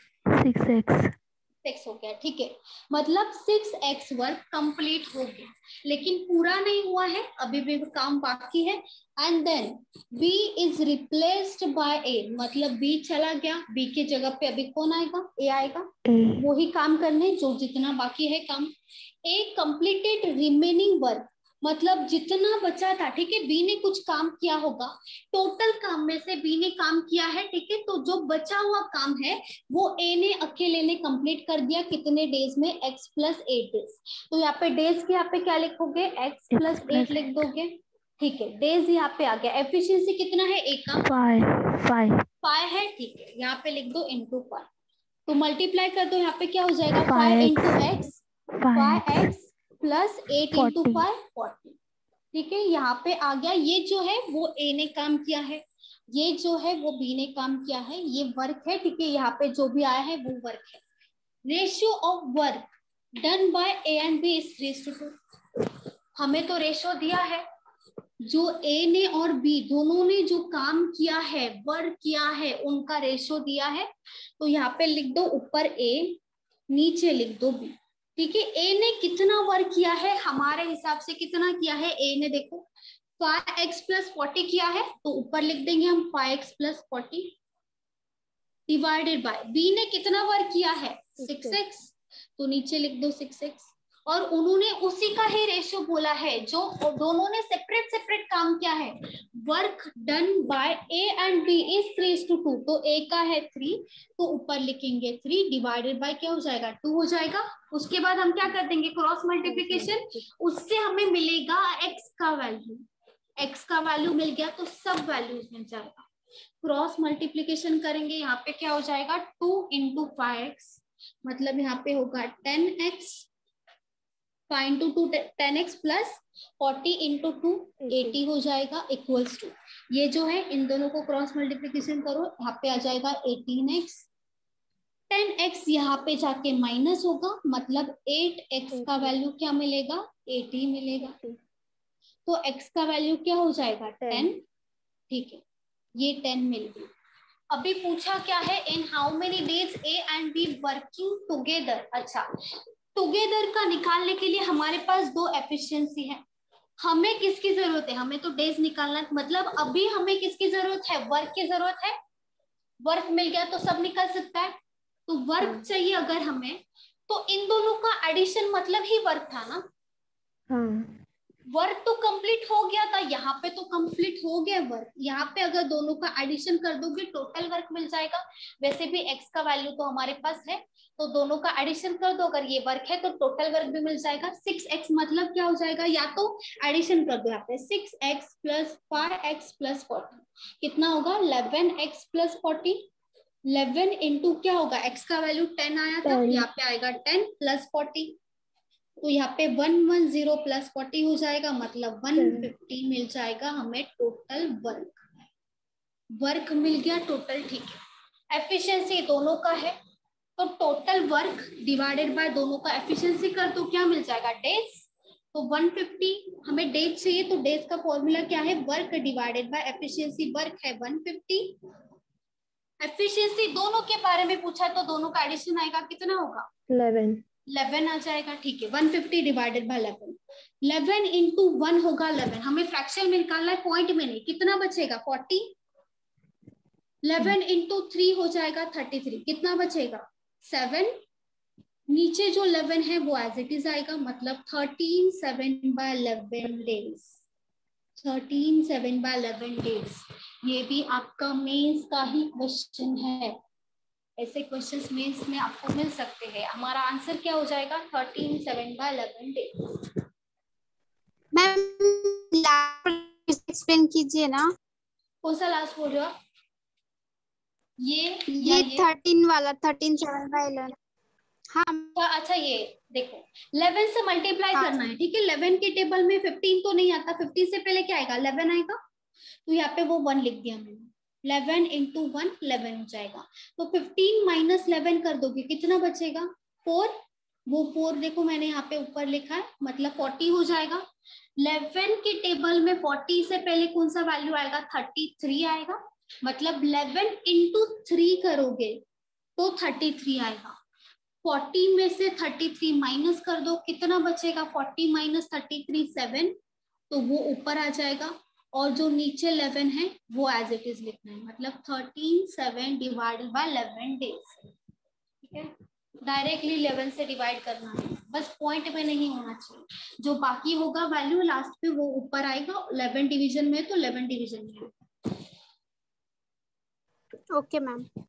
6 हो गया। ठीक है, मतलब 6x वर्क कंप्लीट हो गया, लेकिन पूरा नहीं हुआ है, अभी भी काम बाकी है। And then B is replaced by A, मतलब B चला गया, B के जगह पे अभी कौन आएगा? A आएगा, वही काम करने जो जितना बाकी है काम। A कंप्लीटेड रिमेनिंग वर्क, मतलब जितना बचा था। ठीक है, बी ने कुछ काम किया होगा, टोटल काम में से बी ने काम किया है। ठीक है, तो जो बचा हुआ काम है वो ए ने अकेले ने कंप्लीट कर दिया। कितने डेज में? x + 8 days. तो यहाँ पे डेज के यहाँ पे क्या लिखोगे? x + 8 लिख दोगे। ठीक है, डेज यहाँ पे आ गया। एफिशिएंसी कितना है ए का? 5 है। ठीक है, यहाँ पे लिख दो × 5, तो मल्टीप्लाई कर दो, यहाँ पे क्या हो जाएगा? 5 × x, 5x + 8 × 5 40। ठीक है, यहाँ पे आ गया। ये जो है वो ए ने काम किया है, ये जो है वो बी ने काम किया है, ये वर्क है। ठीक है, यहाँ पे जो भी आया है वो वर्क है। Ratio of work done by A and B is 3:2। हमें तो रेशियो दिया है, जो ए ने और बी दोनों ने जो काम किया है, वर्क किया है, उनका रेशियो दिया है। तो यहाँ पे लिख दो ऊपर ए, नीचे लिख दो बी। ठीक है, ए ने कितना वर्क किया है हमारे हिसाब से? कितना किया है ए ने? देखो 5x + 40 किया है, तो ऊपर लिख देंगे हम 5x + 40 डिवाइडेड बाय बी ने कितना वर्क किया है? 6x, तो नीचे लिख दो 6x। और उन्होंने उसी का ही रेशियो बोला है, जो दोनों ने सेपरेट सेपरेट काम किया है। Work done by A and B is 3:2, तो ए का है 3, तो ऊपर लिखेंगे 3 डिवाइडेड बाय क्या हो जाएगा? 2 हो जाएगा। उसके बाद हम क्या कर देंगे? क्रॉस मल्टीप्लीकेशन, उससे हमें मिलेगा x का वैल्यू। x का वैल्यू मिल गया तो सब वैल्यूज मिल जाएगा। क्रॉस मल्टीप्लीकेशन करेंगे, यहाँ पे क्या हो जाएगा? 2 × 5x, मतलब यहाँ पे होगा 10x 5 into 2 10x plus 40 into 2 80 हो जाएगा इक्वल्स टू, ये जो है इन दोनों को क्रॉस मल्टीप्लीकेशन करो, यहाँ पे आ जाएगा 18x, 10x यहाँ पे जाके माइनस होगा, मतलब 8x का वैल्यू क्या मिलेगा, 80 मिलेगा। तो x का वैल्यू क्या हो जाएगा 10, ठीक है, ये 10 मिल गई। अभी पूछा क्या है, in how many days A and B working together. अच्छा, टुगेदर का निकालने के लिए हमारे पास दो एफिशिएंसी है, हमें किसकी जरूरत है, हमें तो डेज निकालना है, मतलब अभी हमें किसकी जरूरत है, वर्क की जरूरत है। वर्क मिल गया तो सब निकल सकता है, तो वर्क चाहिए अगर हमें, तो इन दोनों का एडिशन मतलब ही वर्क था ना। हाँ वर्क तो कंप्लीट हो गया था, यहाँ पे तो कंप्लीट हो गया वर्क, यहाँ पे अगर दोनों का एडिशन कर दोगे टोटल वर्क मिल जाएगा। वैसे भी x का वैल्यू तो हमारे पास है, तो दोनों का एडिशन कर दो, अगर ये वर्क है तो टोटल वर्क भी मिल जाएगा। 6x मतलब क्या हो जाएगा, या तो एडिशन कर दो यहाँ पे 6x प्लस 5x प्लस 40, कितना होगा 11x प्लस 40। 11 इंटू क्या होगा, x का वैल्यू 10 आया था, यहाँ पे आएगा 10 प्लस 40, तो यहाँ पे 110 प्लस 40 हो जाएगा, मतलब 150 मिल जाएगा हमें टोटल वर्क। वर्क मिल गया टोटल, ठीक है। एफिशिएंसी दोनों का है, तो टोटल वर्क डिवाइडेड बाय दोनों का एफिशिएंसी कर तो क्या मिल जाएगा, डेज। तो 150 हमें डेज चाहिए, तो डेज का फॉर्मूला क्या है, work divided by efficiency, work है 150, एफिशिएंसी दोनों के बारे में पूछा तो दोनों का एडिशन आएगा, कितना होगा 11 आ जाएगा, ठीक है। 150 डिवाइडेड बाय 11, 11 इंटू 1 होगा 11, हमें फ्रैक्शन में निकालना है, पॉइंट में नहीं, कितना बचेगा 40। 11 इंटू 3 हो जाएगा 33, कितना बचेगा 7, नीचे जो 11 है वो एज इट इज आएगा, मतलब 13 7 बाय 11 डेज, 13 7 बाय 11 डेज। ये भी आपका मेंस का ही क्वेश्चन है, ऐसे क्वेश्चंस मेंस में आपको मिल सकते हैं। हमारा आंसर क्या हो जाएगा 13 7 बाय 11 डेज। मैम लास्ट एक्सप्लेन कीजिए ना। कौन सा लास्ट बोल रहे हो आप, ये 13 वाला 13 7 बाय 11। हाँ अच्छा ये देखो 11 से मल्टीप्लाई करना है, ठीक है। 11 के टेबल में 15 तो नहीं आता, 15 से पहले क्या आएगा 11 आएगा, तो यहाँ पे वो 1 लिख दिया मैंने, 11 इंटू 1 11 हो जाएगा। तो 15 माइनस 11 कर दोगे कितना बचेगा 4, वो 4 देखो मैंने यहाँ पे ऊपर लिखा है, मतलब 40 हो जाएगा। 11 के टेबल में 40 से पहले कौन सा वैल्यू आएगा 33 आएगा, मतलब 11 इंटू 3 करोगे तो 33 आएगा। 40 में से 33 माइनस कर दो, कितना बचेगा 40 माइनस 33 7, तो वो ऊपर आ जाएगा, और जो नीचे 11 है वो एज इट इज लिखना है, मतलब 13 7 डिवाइडेड बाय 11 डेज, ठीक है। डायरेक्टली 11 से डिवाइड करना है, बस पॉइंट में नहीं होना चाहिए, जो बाकी होगा वैल्यू लास्ट पे वो ऊपर आएगा, 11 डिवीजन में तो 11 डिवीजन में। Okay ma'am.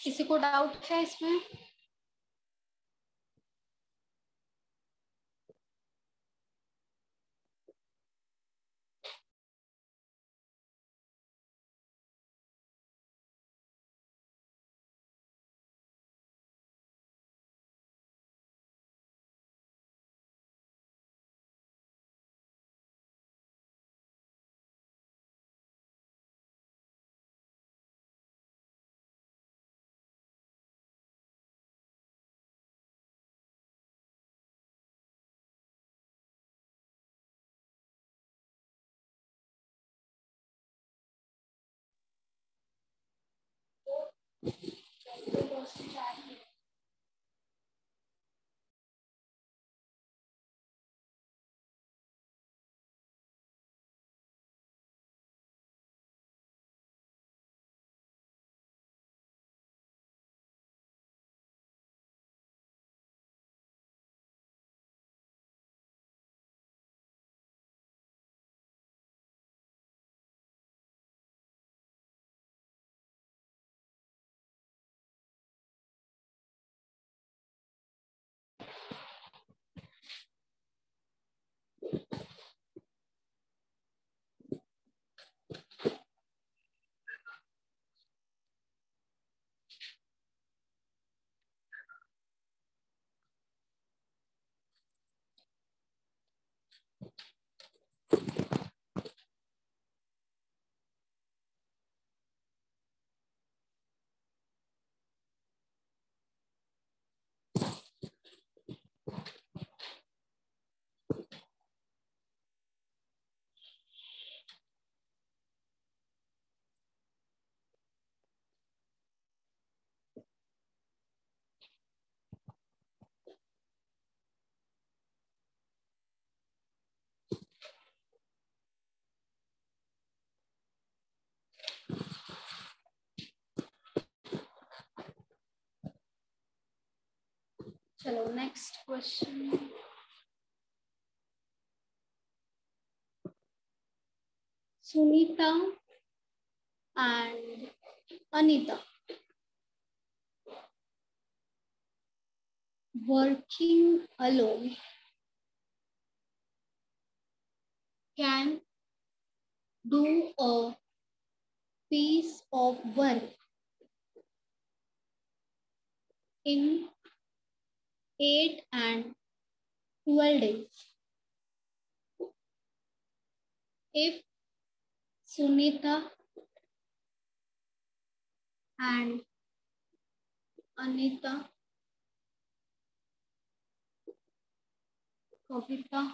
किसी को डाउट है इसमें? चलो next question. Sunita and Anita working alone can do a piece of work in 8 and 12 days. If Sunita and Anita, Kavita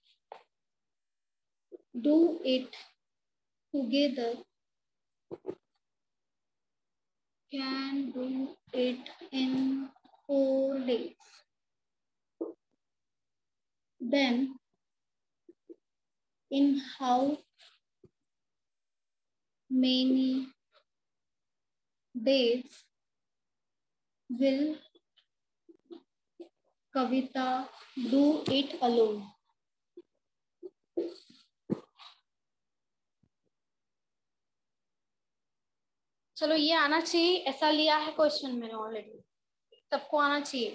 do it together, can do it in 4 days. Then, in how many days will Kavita do it alone? चलो ये आना चाहिए, ऐसा लिया है question मैंने already, सबको आना चाहिए।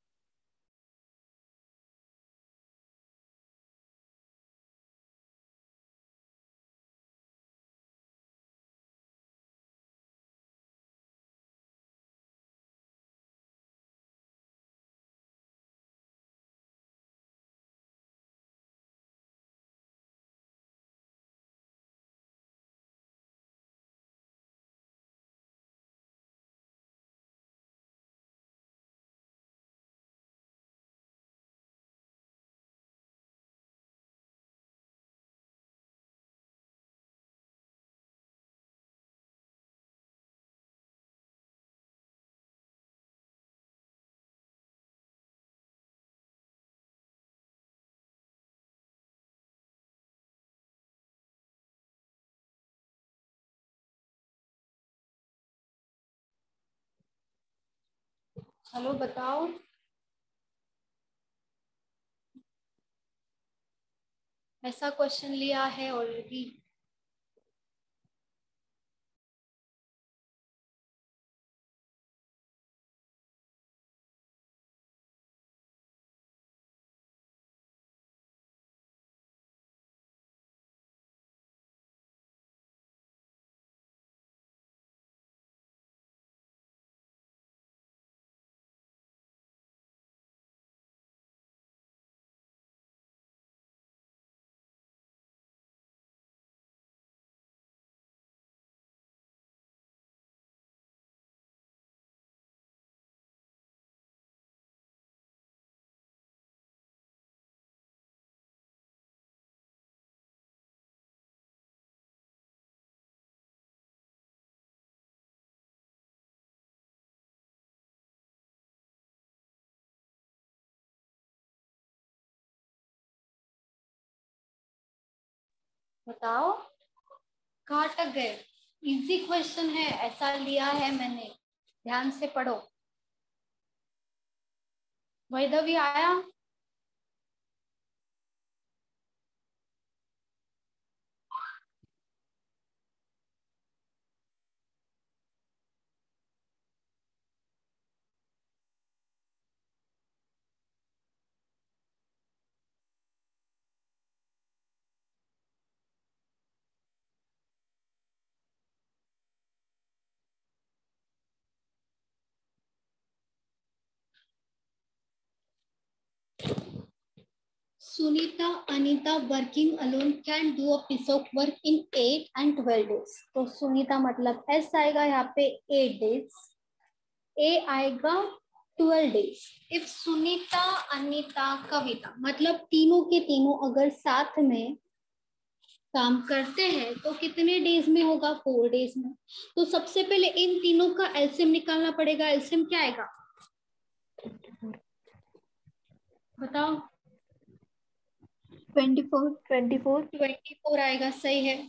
चलो बताओ, ऐसा क्वेश्चन लिया है ऑलरेडी। बताओ कहाँ तक गए। इजी क्वेश्चन है, ऐसा लिया है मैंने, ध्यान से पढ़ो। वैधवी आया? Sunita, Anita working alone can do a piece of work in 8 and 12 days. तो सुनीता मतलब S आएगा यहाँ पे 8 days, A आएगा 12 days. If सुनीता, अनीता, कविता मतलब तीनों के तीनों अगर साथ में काम करते हैं तो कितने डेज में होगा? 4 डेज में। तो सबसे पहले इन तीनों का एलसीएम निकालना पड़ेगा। एलसीएम क्या आएगा बताओ? 24 आएगा, सही है।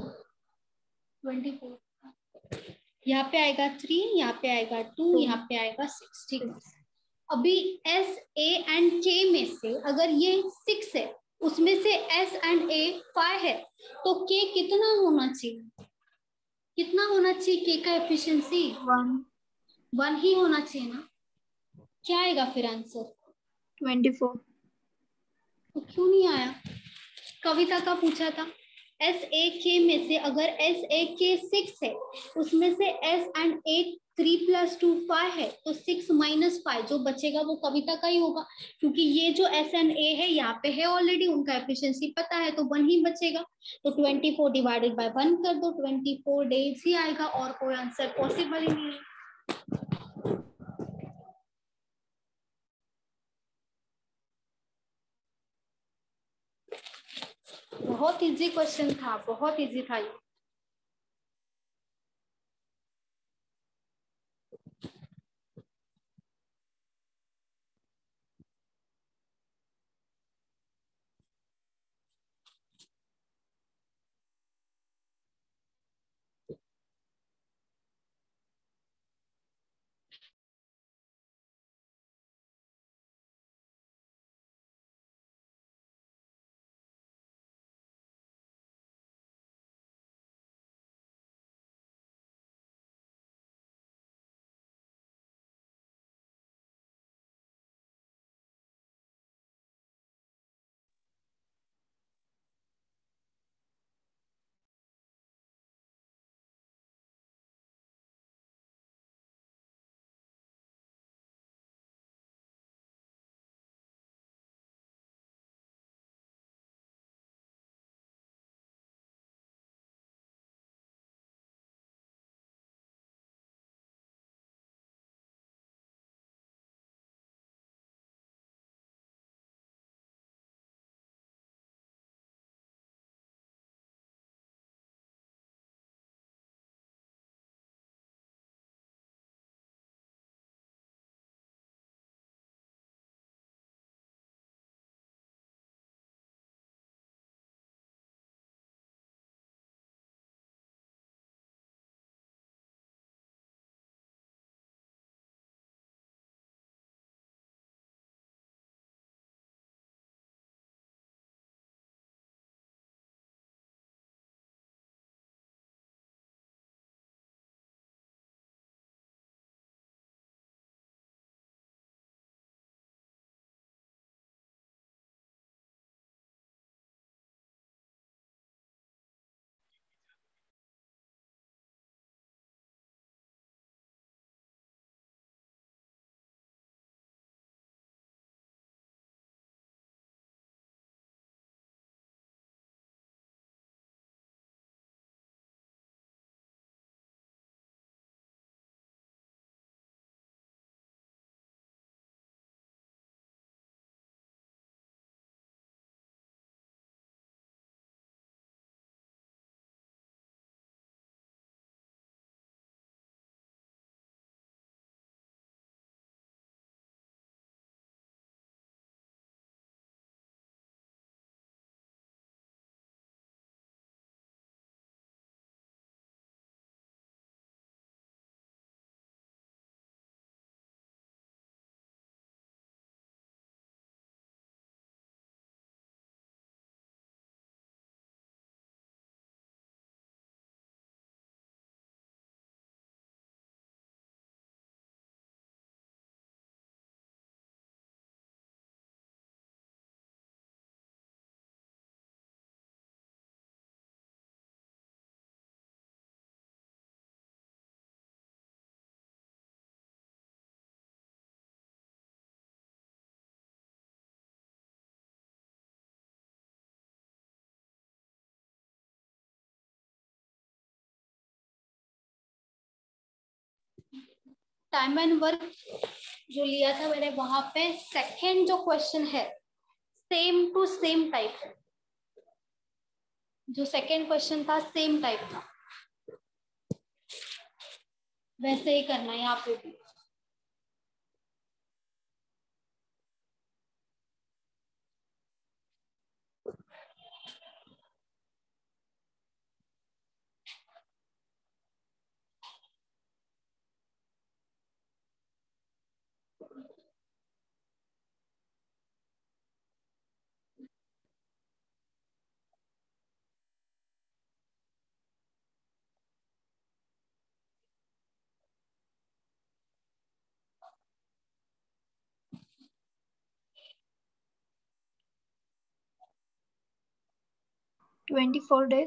24 यहाँ पे आएगा 3, यहाँ पे आएगा 2, यहाँ पे आएगा 6। ठीक है। अभी S, A एंड K में से अगर ये 6 है, उसमें से S एंड A 5 है, तो K कितना होना चाहिए? कितना होना चाहिए K का एफिशिएंसी? 1 ही होना चाहिए ना। क्या आएगा फिर आंसर? 24। तो क्यों नहीं आया? कविता का पूछा था। एस ए के में से अगर एस ए के 6 है, उसमें से एस एंड ए 3 + 2 5 है, तो 6 - 5 जो बचेगा वो कविता का ही होगा, क्योंकि ये जो एस एंड ए है यहाँ पे है ऑलरेडी, उनका एफिशिएंसी पता है, तो 1 ही बचेगा। तो 24 डिवाइडेड बाय 1 कर दो, 24 डेज ही आएगा, और कोई आंसर पॉसिबल ही नहीं है। बहुत इजी क्वेश्चन था, बहुत इजी था ये। टाइम एंड वर्क जो लिया था मैंने, वहां पे सेकेंड जो क्वेश्चन है सेम टू सेम टाइप है। जो सेकेंड क्वेश्चन था सेम टाइप था, वैसे ही करना है यहाँ पे भी। ट्वेंटी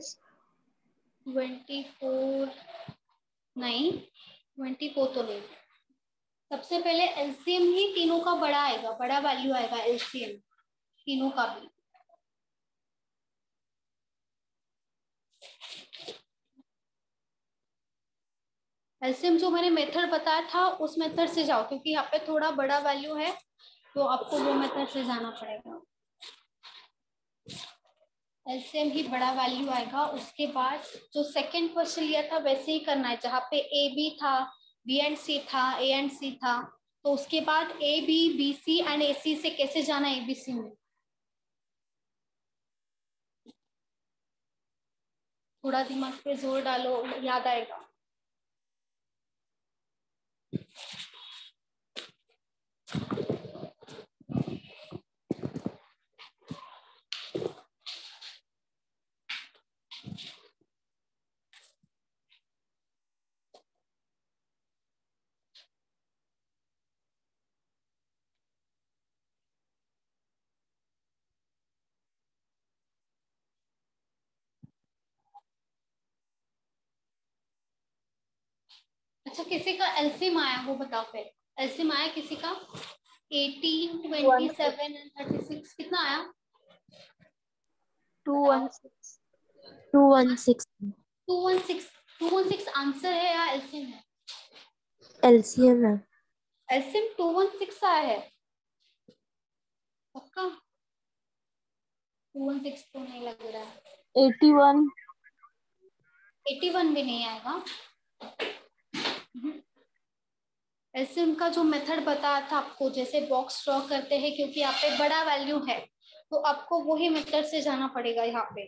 24 नहीं, 24 तो नहीं। सबसे पहले एलसीएम ही तीनों का बड़ा आएगा, बड़ा वैल्यू आएगा एलसीएम तीनों का भी। एलसीएम जो मैंने मेथड बताया था उस मेथड से जाओ, क्योंकि यहाँ पे थोड़ा बड़ा वैल्यू है तो आपको वो मेथड से जाना पड़ेगा। एलसीएम ही बड़ा वैल्यू आएगा। उसके बाद जो सेकंड क्वेश्चन लिया था वैसे ही करना है, जहाँ पे ए बी था, बी एंड सी था, ए एंड सी था, तो उसके बाद A B B C and A C से कैसे जाना है एबीसी में। थोड़ा दिमाग पे जोर डालो, याद आएगा। अच्छा, किसी का एलसीएम आया वो बताओ फिर। एलसीएम आया किसी का? 18, 27 एंड 36 कितना आया? 216। 216 216। 216 आंसर है या एलसीएम है? एलसीएम है। एलसीएम 216 आया है पक्का? 216 तो नहीं लग रहा है। 81 81 भी नहीं आएगा। एलसीएम का जो मेथड बताया था आपको, जैसे बॉक्स ड्रॉ करते हैं, क्योंकि यहाँ पे बड़ा वैल्यू है तो आपको वही मेथड से जाना पड़ेगा। यहाँ पे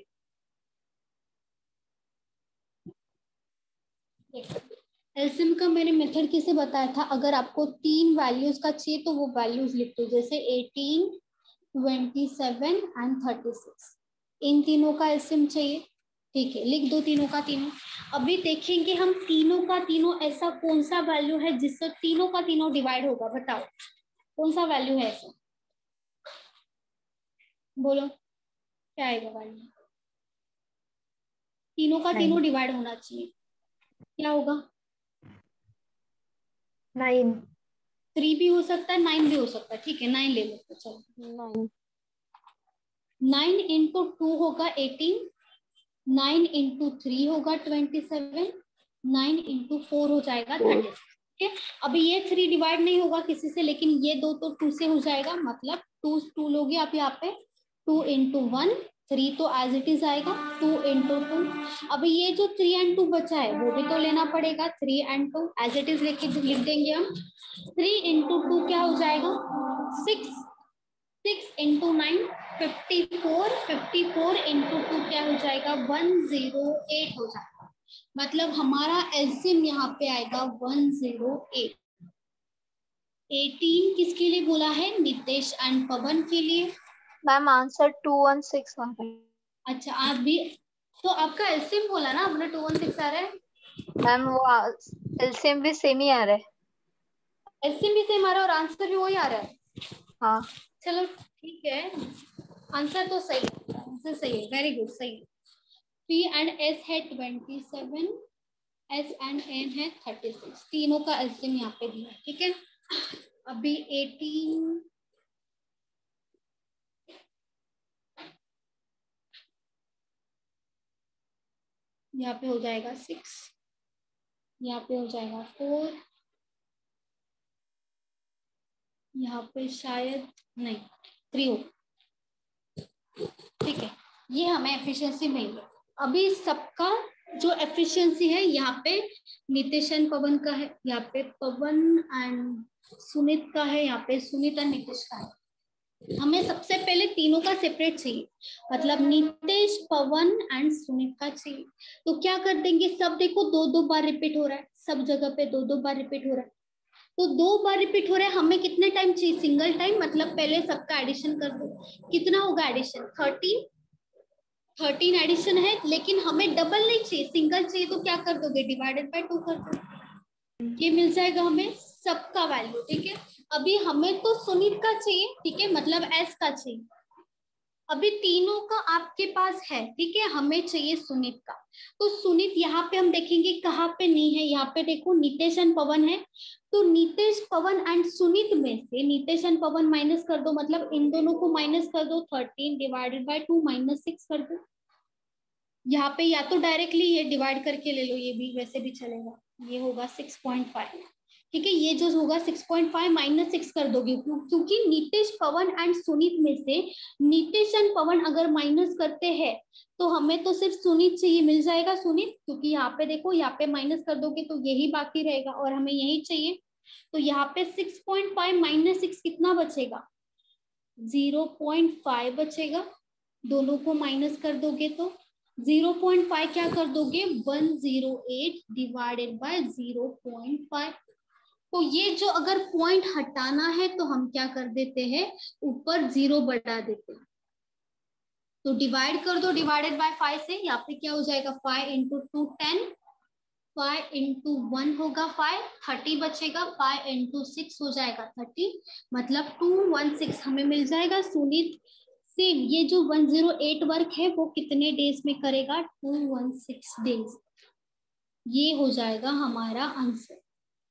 एलसीएम का मैंने मेथड किसे बताया था, अगर आपको 3 वैल्यूज का चाहिए तो वो वैल्यूज लिख दो, जैसे 18, 27 एंड 36। इन तीनों का एलसीएम चाहिए, ठीक है, लिख दो तीनों का तीनों। अभी देखेंगे हम तीनों का तीनों ऐसा कौन सा वैल्यू है जिससे तीनों का तीनों डिवाइड होगा। बताओ कौन सा वैल्यू है ऐसा, बोलो क्या आएगा वैल्यू? तीनों का तीनों डिवाइड होना चाहिए, क्या होगा? 9। 3 भी हो सकता है, 9 भी हो सकता है, ठीक है 9 ले लो। चलो 9 9 इंटू 2 होगा 18, 9 इंटू 3 होगा 27, 9 इंटू 4 हो जाएगा 36। ठीक है, अभी ये 3 डिवाइड नहीं होगा किसी से, लेकिन ये 2 तो 2 से हो जाएगा, मतलब 2 लोगे आप यहाँ पे। 2 इंटू 1, 3 तो एज इट इज आएगा, 2 इंटू 2। अभी ये जो 3 एंड 2 बचा है वो भी तो लेना पड़ेगा, 3 एंड 2 एज इट इज लिख देंगे हम। 3 इंटू 2 क्या हो जाएगा? 6। 6 इंटू 9 54, 54 इंटू 2 क्या हो जाएगा? 108 हो जाएगा। मतलब हमारा एलसीएम यहाँ पे आएगा 108। 18 किसके लिए बोला है? नितेश एंड पवन के लिए। मैम आंसर 216 आ रहा है। अच्छा, आप भी तो आपका एलसीएम बोला ना आपने, 216 आ रहा है। मैम वो एलसीएम भी सेम ही आ रहा है। एलसीएम भी सेम आ रहा है और आंसर भी वही आ रहा है। हाँ चलो ठीक है, आंसर तो सही है, आंसर सही है, वेरी गुड, सही है। पी एंड एस है 27, एस एंड एन है 36, तीनों का एलसीएम यहाँ पे दिया है। ठीक है, अभी 18 यहाँ पे हो जाएगा 6, यहाँ पे हो जाएगा 4, यहाँ पे शायद नहीं 3 हो, ठीक है, ये हमें एफिशिएंसी मिल गई। अभी सबका जो एफिशिएंसी है यहाँ पे नितेश एंड पवन का है, यहाँ पे पवन एंड सुमित का है, यहाँ पे सुमित एंड नितेश का है। हमें सबसे पहले तीनों का सेपरेट चाहिए, मतलब नितेश पवन एंड सुमित का चाहिए। तो क्या कर देंगे, सब देखो 2-2 बार रिपीट हो रहा है, सब जगह पे 2-2 बार रिपीट हो रहा है, तो 2 बार रिपीट हो रहा है। हमें कितने टाइम चाहिए, सिंगल टाइम, मतलब पहले सबका एडिशन कर दो। कितना होगा एडिशन, 13 एडिशन है, लेकिन हमें डबल नहीं चाहिए, सिंगल चाहिए। तो क्या कर दोगे, डिवाइडेड बाय 2 कर दो, ये मिल जाएगा हमें सबका वैल्यू। ठीक है, अभी हमें तो सुनीत का चाहिए, ठीक है, मतलब एस का चाहिए। अभी तीनों का आपके पास है, ठीक है, हमें चाहिए सुनीत का। तो सुनीत यहाँ पे हम देखेंगे कहाँ पे नहीं है, यहाँ पे देखो नितेश एंड पवन है, तो नितेश पवन एंड सुनीत में से नितेश एंड पवन माइनस कर दो, मतलब इन दोनों को माइनस कर दो, 13 डिवाइडेड बाय 2 -6 कर दो। यहाँ पे या तो डायरेक्टली ये डिवाइड करके ले लो, ये भी वैसे भी चलेगा, ये होगा 6.5, ठीक है, ये जो होगा 6.5 -6 कर दोगे, क्योंकि नीतीश पवन एंड सुनीत में से नीतीश एंड पवन अगर माइनस करते हैं तो हमें तो सिर्फ सुनीत चाहिए, मिल जाएगा सुनीत, क्योंकि यहाँ पे देखो, यहाँ पे माइनस कर दोगे तो यही बाकी रहेगा और हमें यही चाहिए। तो यहाँ पे 6.5 -6 कितना बचेगा, 0.5 बचेगा, दोनों को माइनस कर दोगे तो 0.5 क्या कर दोगे, 108 डिवाइडेड बाय 0.5। तो ये जो अगर पॉइंट हटाना है तो हम क्या कर देते हैं, ऊपर 0 बढ़ा देते हैं, तो डिवाइड कर दो डिवाइडेड बाय 5 से, यहाँ पे क्या हो जाएगा 5 × 2 10, 5 × 1 होगा 5, 30 बचेगा, 5 × 6 हो जाएगा 30, मतलब 216 हमें मिल जाएगा। सुनीत सेम ये जो 108 वर्क है वो कितने डेज में करेगा, 216 डेज, ये हो जाएगा हमारा आंसर।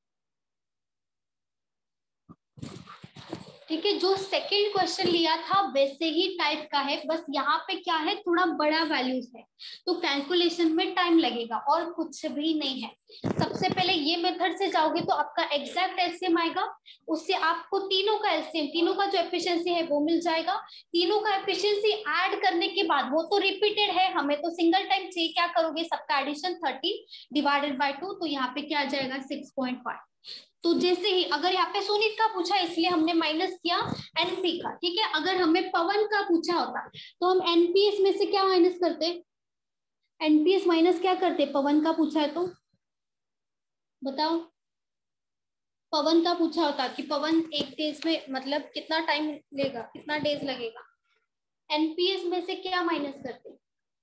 ठीक है, जो सेकंड क्वेश्चन लिया था वैसे ही टाइप का है, बस यहाँ पे क्या है, थोड़ा बड़ा वैल्यूज है, तो कैलकुलेशन में टाइम लगेगा और कुछ भी नहीं है। सबसे पहले ये मेथड से जाओगे तो आपका एग्जैक्ट एलसीएम आएगा, उससे आपको तीनों का एलसीएम, तीनों का जो एफिशिएंसी है वो मिल जाएगा। तीनों का एफिशिएंसी ऐड करने के बाद, वो तो रिपीटेड है, हमें तो सिंगल टाइम चाहिए, क्या करोगे, सबका एडिशन 30 डिवाइडेड बाय 2, तो यहाँ पे क्या आ जाएगा 6.5। तो जैसे ही अगर यहाँ पे सुनीत का पूछा इसलिए हमने माइनस किया एनपी का, ठीक है, अगर हमें पवन का पूछा होता तो हम एनपीएस में से क्या माइनस करते, एनपीएस माइनस क्या करते, पवन का पूछा है तो बताओ, पवन का पूछा होता कि पवन एक डेज में मतलब कितना टाइम लेगा, कितना डेज लगेगा, एनपीएस में से क्या माइनस करते,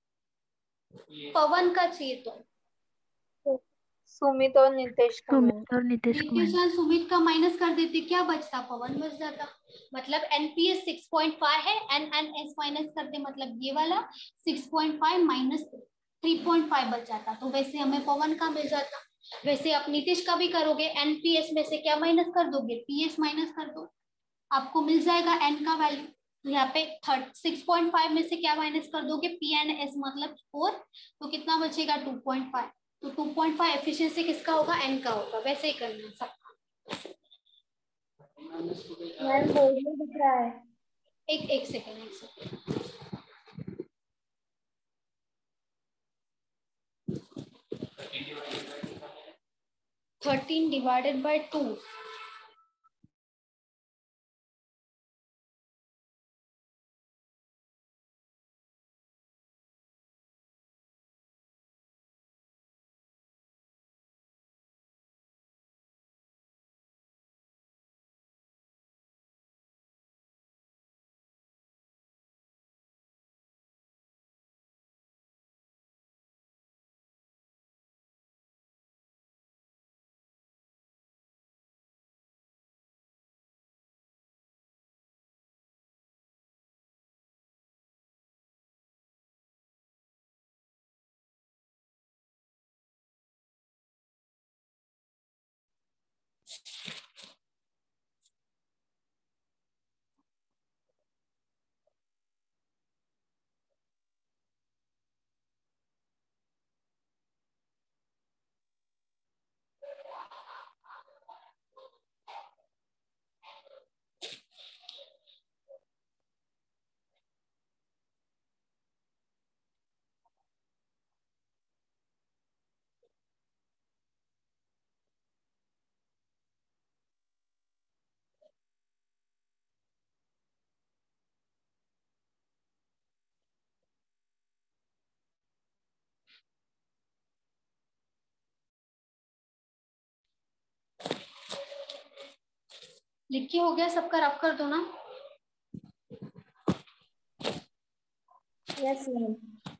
पवन का चाहिए तो सुमित और नितेश का मैंने सुमित और नितेश को नितेश और सुमित का माइनस कर देते, क्या बचता, पवन बच जाता, मतलब एनपीएस 6.5 है, एन एन एस माइनस कर दे, मतलब ये वाला 6.5 माइनस 3.5 बच जाता, तो वैसे हमें पवन का मिल जाता। वैसे आप नितेश का भी करोगे, एनपीएस में से क्या माइनस कर दोगे, पीएस माइनस कर दो, आपको मिल जाएगा एन का वैल्यू। तो यहाँ पे 6.5 में से क्या माइनस कर दोगे, पी एन एस मतलब 4, तो कितना बचेगा 2.5, तो 2.5 एफिशिएंसी किसका होगा, एन का होगा, वैसे ही करना सबका। मैम बोर्ड में दिख रहा है। एक सेकेंड 13 डिवाइडेड बाय 2, लिख के हो गया सबका, रफ कर दो ना। Yes, ma'am.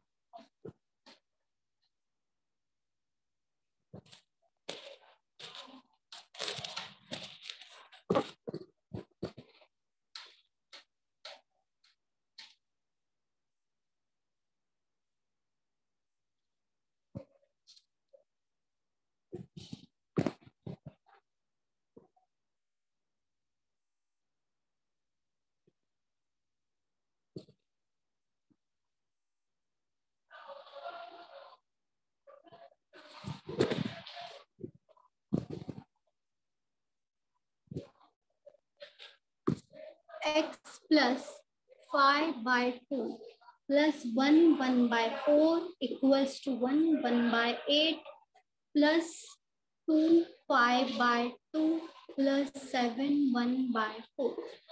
x plus 5 by 2 plus 1 by 4 equals to 1 by 8 plus 2 5 by 2 plus 7 1 by 4.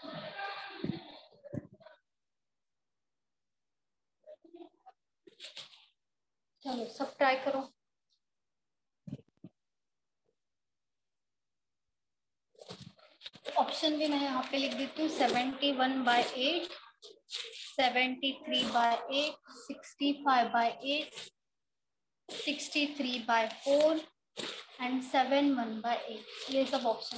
चलो सब ट्राई करो। ऑप्शन भी मैं यहाँ पे लिख देती हूँ। 71 by 8, 73 by 8, 65 by 8, 63 by 4 and 71 by 8, ये सब ऑप्शन।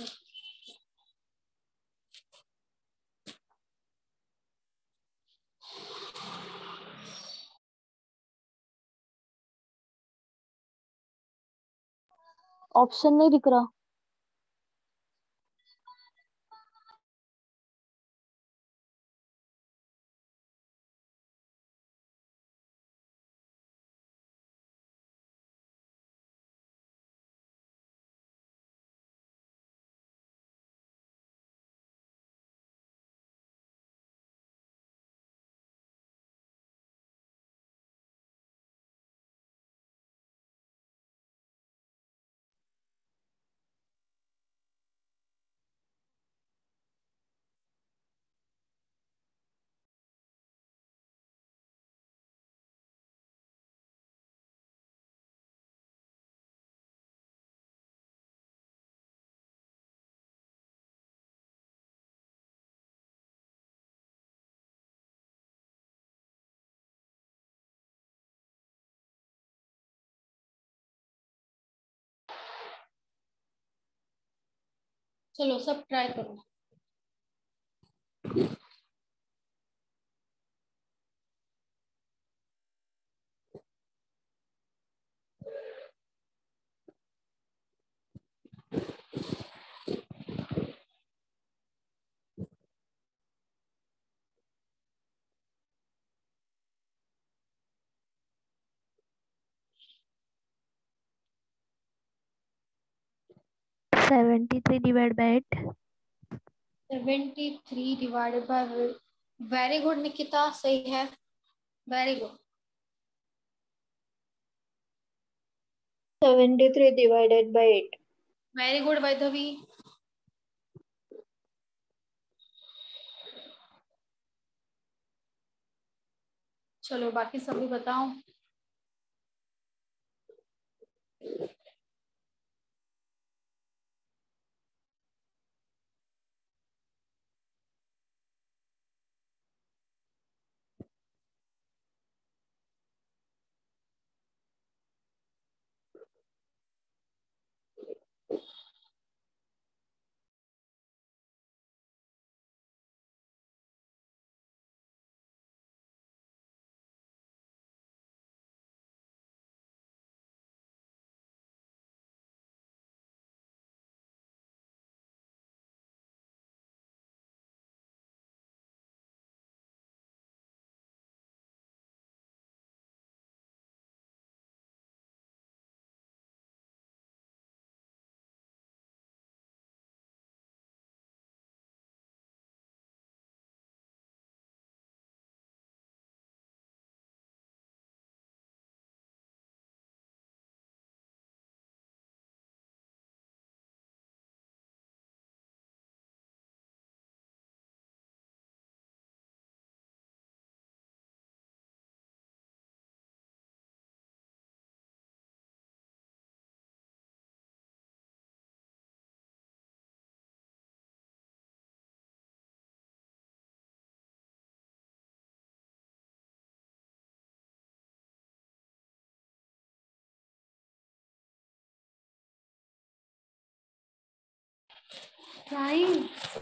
ऑप्शन नहीं दिख रहा। चलो सब ट्राई करो। Seventy three divide by 8. 73 divided by, very good Nikita, सही है, very good. 73 divided by 8. Very good Vaidhavi. चलो बाकी सभी बताओ। Trying.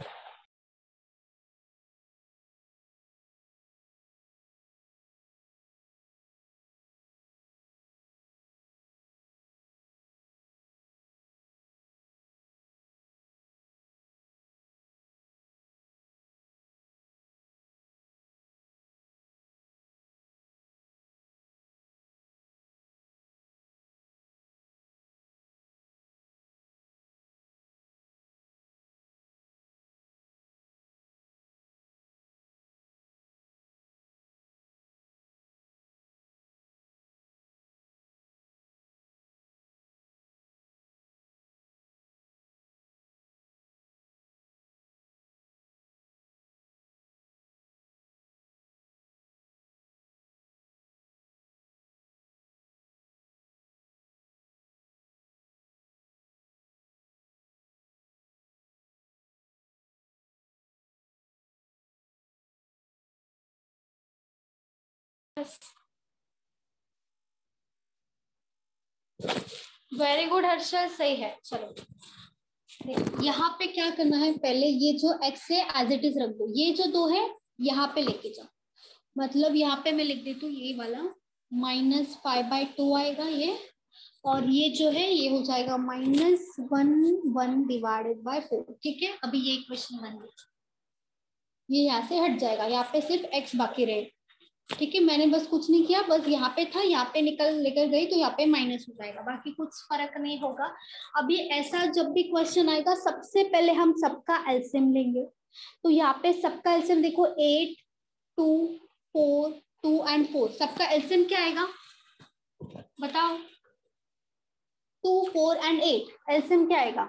वेरी गुड हर्षल, सही है। चलो यहाँ पे क्या करना है, पहले ये जो x है एज इट इज रख दो, ये जो दो है यहाँ पे लेके जाओ। मतलब यहाँ पे मैं लिख देती हूँ ये वाला -5/2 आएगा ये, और ये जो है ये हो जाएगा -1 डिवाइडेड बाय 4। ठीक है, अभी ये इक्वेशन बन गई, ये यहाँ से हट जाएगा, यहाँ पे सिर्फ x बाकी रहे। ठीक है, मैंने बस कुछ नहीं किया, बस यहाँ पे था, यहाँ पे निकल लेकर गई तो यहाँ पे माइनस हो जाएगा, बाकी कुछ फर्क नहीं होगा। अभी ऐसा जब भी क्वेश्चन आएगा सबसे पहले हम सबका एलसीएम लेंगे। तो यहाँ पे सबका एलसीएम देखो 8, 2, 4, 2 एंड 4, सबका एलसीएम क्या आएगा बताओ? 2, 4 एंड 8, एलसीएम क्या आएगा?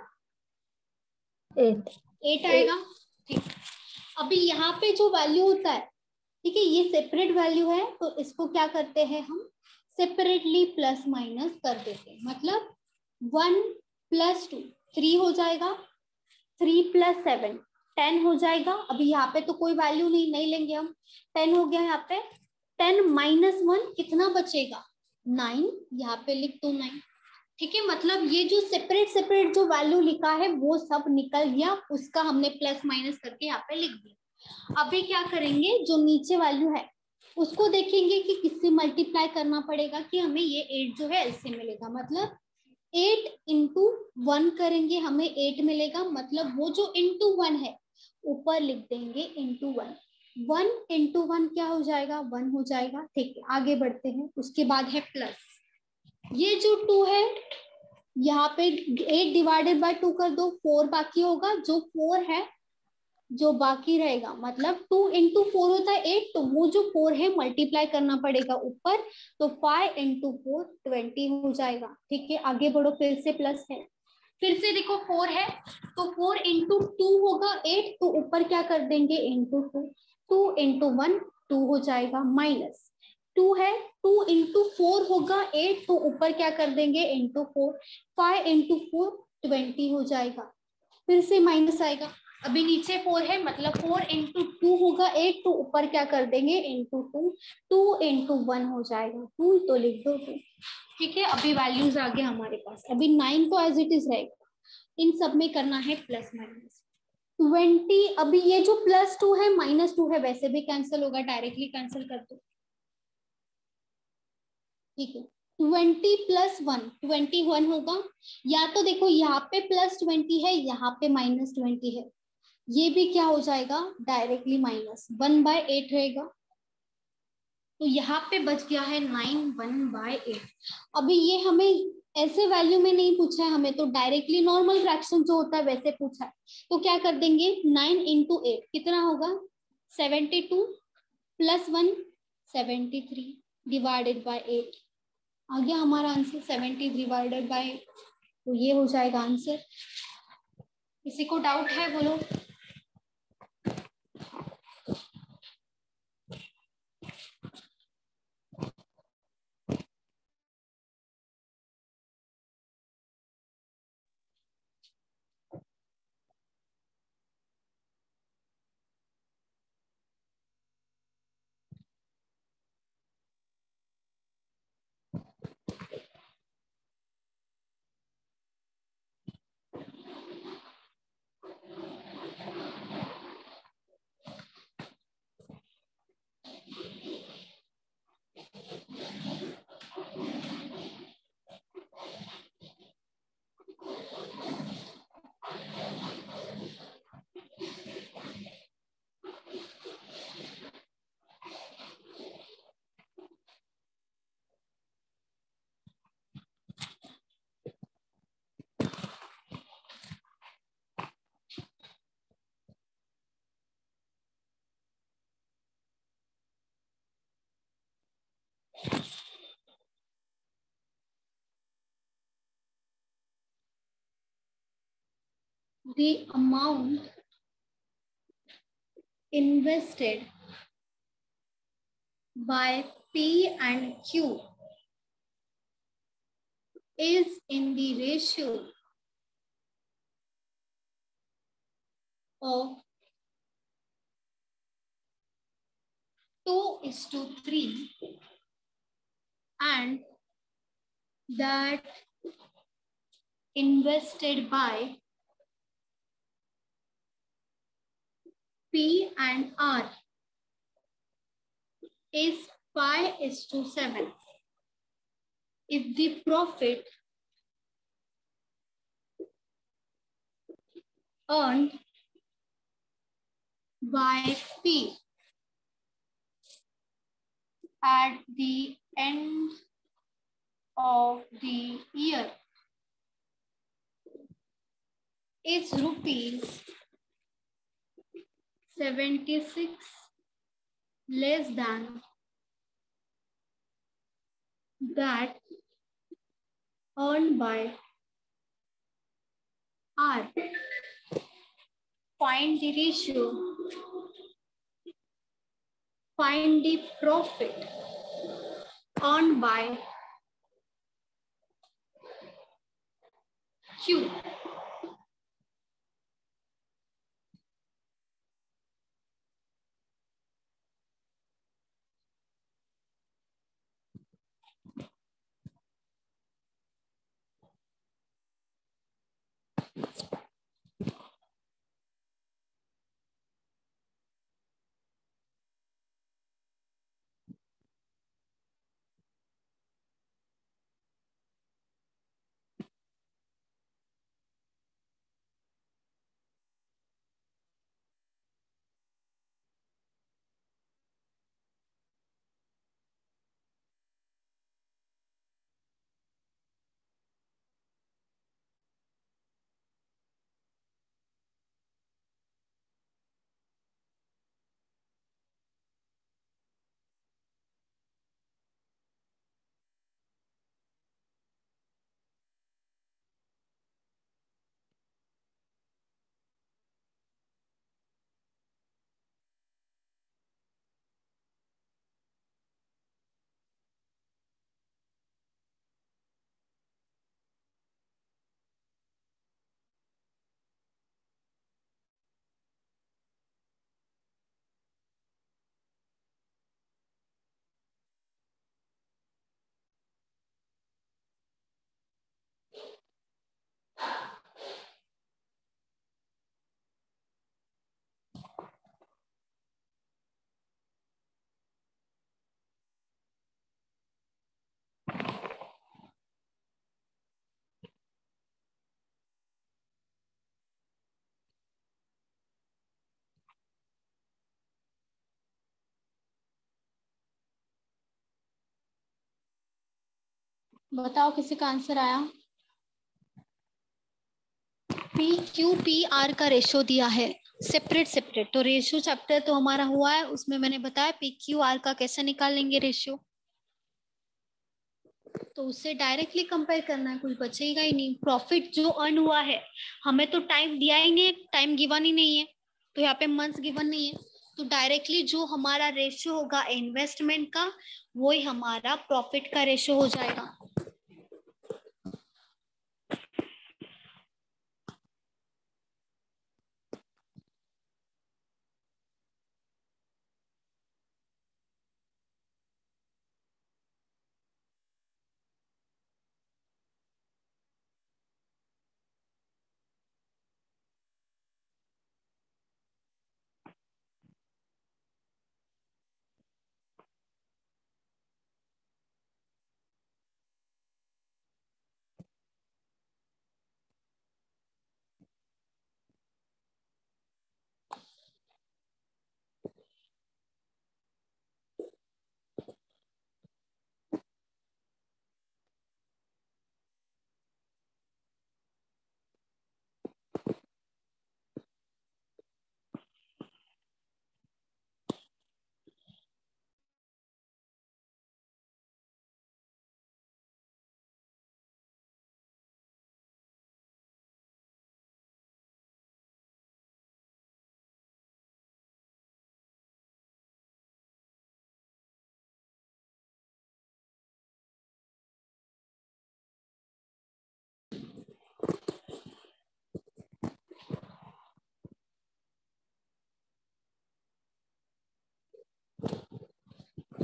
8 आएगा। ठीक, अभी यहाँ पे जो वैल्यू होता है, ठीक है, ये सेपरेट वैल्यू है, तो इसको क्या करते हैं हम सेपरेटली प्लस माइनस कर देते हैं। मतलब 1 + 2 3 हो जाएगा, 3 + 7 10 हो जाएगा। अभी यहाँ पे तो कोई वैल्यू नहीं लेंगे हम, 10 हो गया यहाँ पे। 10 - 1 कितना बचेगा? 9, यहाँ पे लिख दो 9। ठीक है, मतलब ये जो सेपरेट जो वैल्यू लिखा है वो सब निकल गया, उसका हमने प्लस माइनस करके यहाँ पे लिख दिया। अभी क्या करेंगे, जो नीचे वैल्यू है उसको देखेंगे कि किससे मल्टीप्लाई करना पड़ेगा कि हमें ये 8 जो है एलसीएम मिलेगा। मतलब 8 × 1 करेंगे, हमें 8 मिलेगा। मतलब वो जो × 1 है ऊपर लिख देंगे × 1। 1 × 1 क्या हो जाएगा? 1 हो जाएगा। ठीक है, आगे बढ़ते हैं। उसके बाद है प्लस, ये जो 2 है यहाँ पे 8 डिवाइडेड बाय 2 कर दो, 4 बाकी होगा। जो 4 है जो बाकी रहेगा, मतलब 2 × 4 होता है 8, तो वो जो 4 है मल्टीप्लाई करना पड़ेगा ऊपर, तो 5 × 4 20 हो जाएगा। ठीक है, आगे बढ़ो, फिर से प्लस है, फिर से देखो 4 है तो 4 × 2 होगा 8, तो ऊपर क्या कर देंगे × 2, 2 × 1 2 हो जाएगा। माइनस 2 है, 2 × 4 होगा 8, तो ऊपर क्या कर देंगे × 4, 5 × 4 20 हो जाएगा। फिर से माइनस आएगा, अभी नीचे 4 है, मतलब 4 × 2 होगा 8, तो ऊपर क्या कर देंगे × 2, 2 × 1 हो जाएगा 2, तो लिख दो 2। ठीक है, अभी वैल्यूज आ गए हमारे पास। अभी 9 तो एज इट इज रहेगा, इन सब में करना है प्लस माइनस। 20, अभी ये जो +2 है -2 है, वैसे भी कैंसिल होगा, डायरेक्टली कैंसिल कर दो। ठीक है, 20 + 1 21 होगा। या तो देखो यहाँ पे +20 है, यहाँ पे -20 है, ये भी क्या हो जाएगा डायरेक्टली माइनस 1/8 रहेगा। तो यहाँ पे बच गया है 9 1/8। अभी ये हमें ऐसे वैल्यू में नहीं पूछा है, हमें तो डायरेक्टली नॉर्मल फ्रैक्शन जो होता है वैसे पूछा है। तो क्या कर देंगे 9 × 8 कितना होगा 72 + 1 73 डिवाइडेड बाय 8। आ गया हमारा आंसर 70 डिवाइडेड बाय 8, तो ये हो जाएगा आंसर। किसी को डाउट है बोलो? the amount invested by P and Q is in the ratio of 2:3, and that invested by P and R is 5:7. If the profit earned by P at the end of the year is rupees 76 less than that earned by R. Find the ratio. Find the profit earned by Q. बताओ किसी का answer आया? P Q P R का ratio दिया है separate separate, तो ratio chapter तो हमारा हुआ है, उसमें मैंने बताया पी क्यू आर का कैसे निकाल लेंगे रेशियो। तो उससे डायरेक्टली कंपेयर करना है, कुछ बचेगा ही नहीं। प्रॉफिट जो अर्न हुआ है, हमें तो टाइम दिया ही नहीं, टाइम गिवन ही नहीं है, तो यहाँ पे मंथ्स गिवन नहीं है, तो डायरेक्टली जो हमारा रेशियो होगा इन्वेस्टमेंट का, वही हमारा प्रॉफिट का रेशियो हो जाएगा।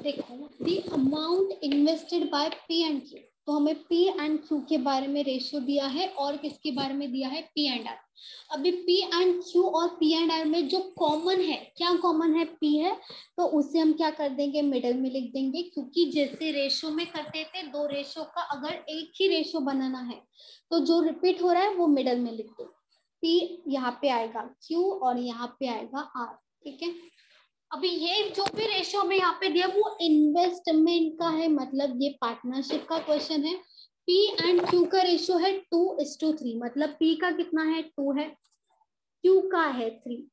देखो, the amount invested by P and Q, तो हमें पी एंड क्यू के बारे में रेशियो दिया है और किसके बारे में दिया है, पी एंड आर। अभी पी एंड क्यू और पी एंड आर में जो कॉमन है, क्या कॉमन है, पी है, तो उसे हम क्या कर देंगे, मिडल में लिख देंगे, क्योंकि जैसे रेशियो में करते थे, दो रेशियो का अगर एक ही रेशियो बनाना है तो जो रिपीट हो रहा है वो मिडल में लिख दो। पी यहाँ पे आएगा क्यू और यहाँ पे आएगा आर, ठीक है। अभी ये जो भी रेशियो में यहाँ पे दिया वो इन्वेस्टमेंट का है, मतलब ये पार्टनरशिप का क्वेश्चन है। पी एंड क्यू का रेशियो है 2:3, मतलब पी का कितना है, 2 है, क्यू का है 3,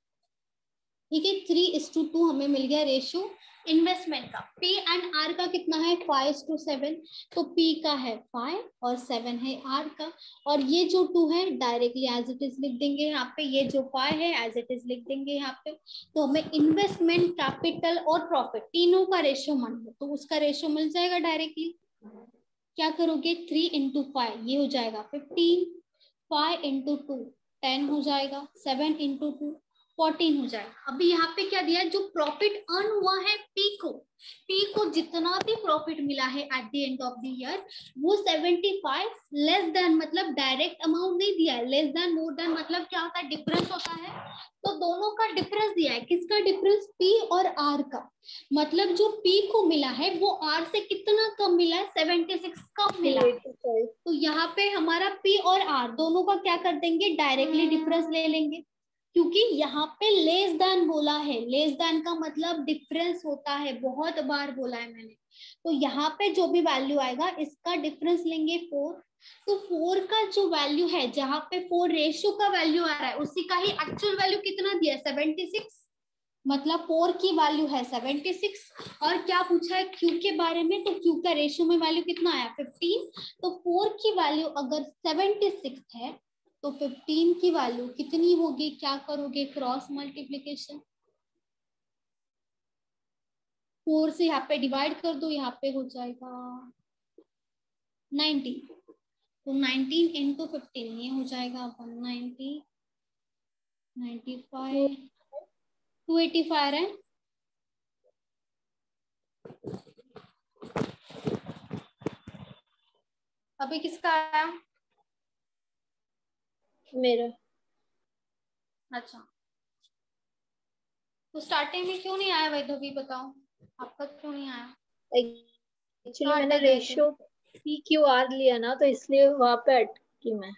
ठीक है। 3:2 हमें मिल गया रेशियो इन्वेस्टमेंट का। पी एंड आर का कितना है, 5:7, तो पी का है 5 और 7 है आर का। और ये जो 2 है डायरेक्टली एज इट इज लिख देंगे यहाँ पे, ये जो 5 है एज इट इज लिख देंगे यहाँ पे। तो हमें इन्वेस्टमेंट, कैपिटल और प्रॉफिट तीनों का रेशियो मान लो, तो उसका रेशियो मिल जाएगा डायरेक्टली। क्या करोगे, 3 × 5 ये हो जाएगा 15, 5 × 2 10 हो जाएगा, 7 × 2 14 हो जाएगा। अभी यहाँ पे क्या दिया है, जो प्रॉफिट अर्न हुआ है पी को जितना भी प्रॉफिट मिला है at the end of the year, वो 75 लेस देन, मतलब डायरेक्ट अमाउंट नहीं दिया है, लेस देन मोर देन मतलब क्या होता है, डिफरेंस होता है। तो दोनों का डिफरेंस दिया है, किसका डिफरेंस, पी और आर का। मतलब जो पी को मिला है वो आर से कितना कम मिला है, 76 कम मिला है। तो यहाँ पे हमारा पी और आर दोनों का क्या कर देंगे, डायरेक्टली डिफरेंस ले लेंगे, क्योंकि यहाँ पे लेस देन बोला है। लेस देन का मतलब डिफरेंस होता है, बहुत बार बोला है मैंने। तो यहाँ पे जो भी वैल्यू आएगा इसका डिफरेंस लेंगे 4। तो 4 का जो वैल्यू है, जहाँ पे 4 रेशियो का वैल्यू आ रहा है, उसी का ही एक्चुअल वैल्यू कितना दिया है, 76, मतलब 4 की वैल्यू है 76। और क्या पूछा है, क्यू के बारे में, तो क्यू का रेशियो में वैल्यू कितना आया, 15। तो 4 की वैल्यू अगर 76 है तो 15 की वैल्यू कितनी होगी, क्या करोगे, क्रॉस मल्टीप्लीकेशन, 4 से यहाँ पे डिवाइड कर दो, यहाँ पे हो जाएगा 19। तो 19 × 15 ये हो जाएगा 190, 95, 285 है। अभी किसका आया, मेरा। अच्छा, तो स्टार्टिंग में क्यों नहीं आया वैधवी, बताओ आपका क्यों नहीं आया, एक्चुअली कहाँ मैंने अटक गए थे। रेशियो पी क्यू आर लिया ना, तो इसलिए वहां पे अटकी मैं।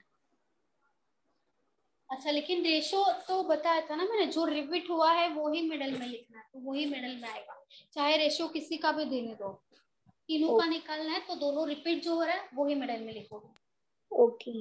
अच्छा, लेकिन रेशो तो बताया था ना मैंने, जो रिपीट हुआ है वो ही मिडल में लिखना है, तो वही मिडल में आएगा, चाहे रेशो किसी का भी देने दो। तीनों का निकालना है तो दोनों रिपीट जो हो रहा है वो ही मिडल में लिखोगे। ओके।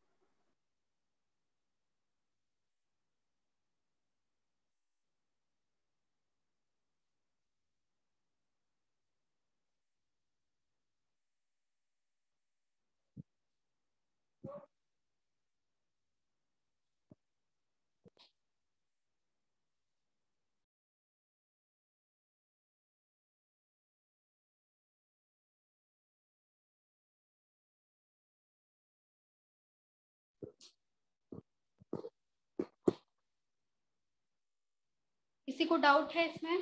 किसी को डाउट है इसमें,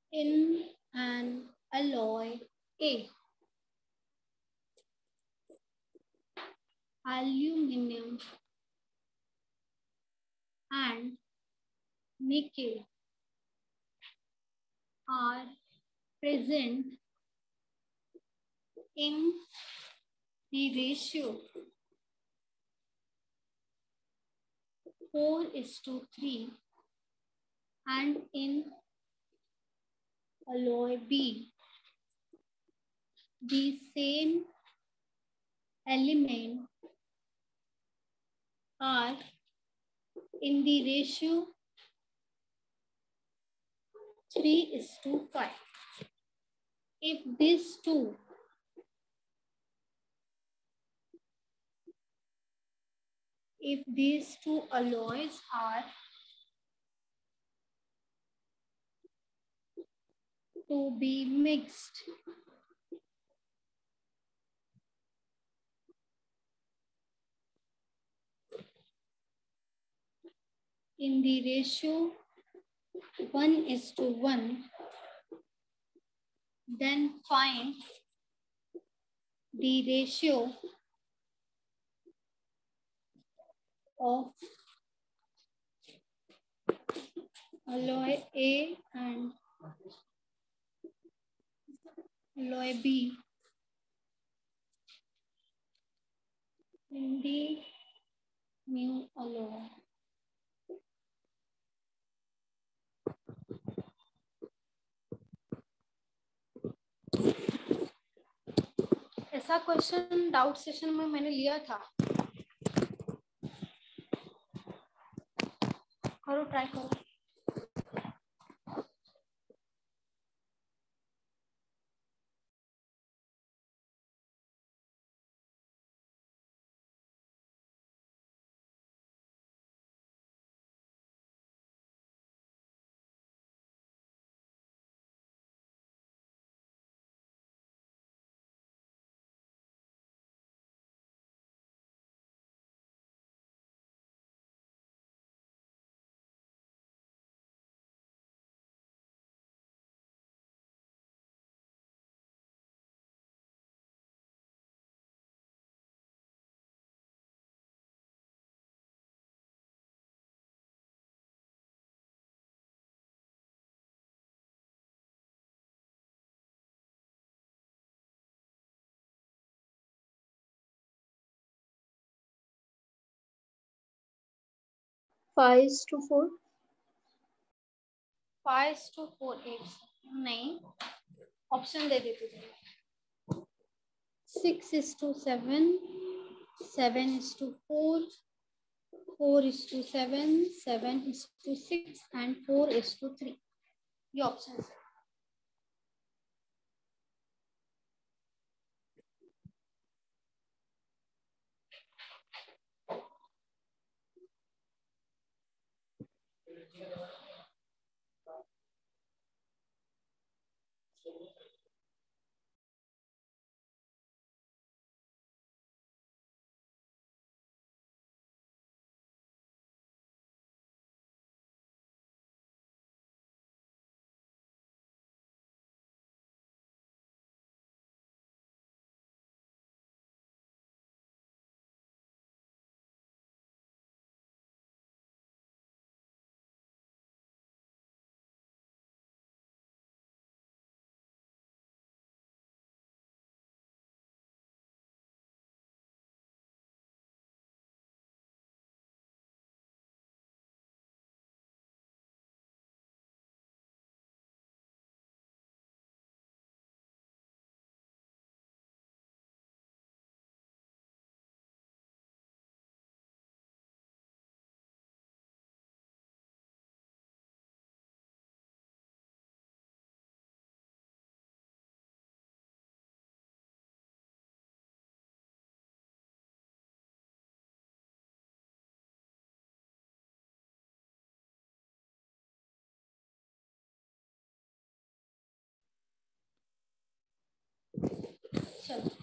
in an alloy A, aluminum and nickel are present in the ratio 4:3, and in alloy B, the same element are in the ratio 3:5. If these two alloys are to be mixed, in the ratio 1:1, then find the ratio of alloy A and alloy B in the new alloy. ऐसा question doubt session में मैंने लिया था, करो, try करो. Five is to four 5:4, 8 नहीं, option दे देती हूँ. 6:7, 7:4, 4:7, 7:6 and 4:3. ये ऑप्शन है. चलो,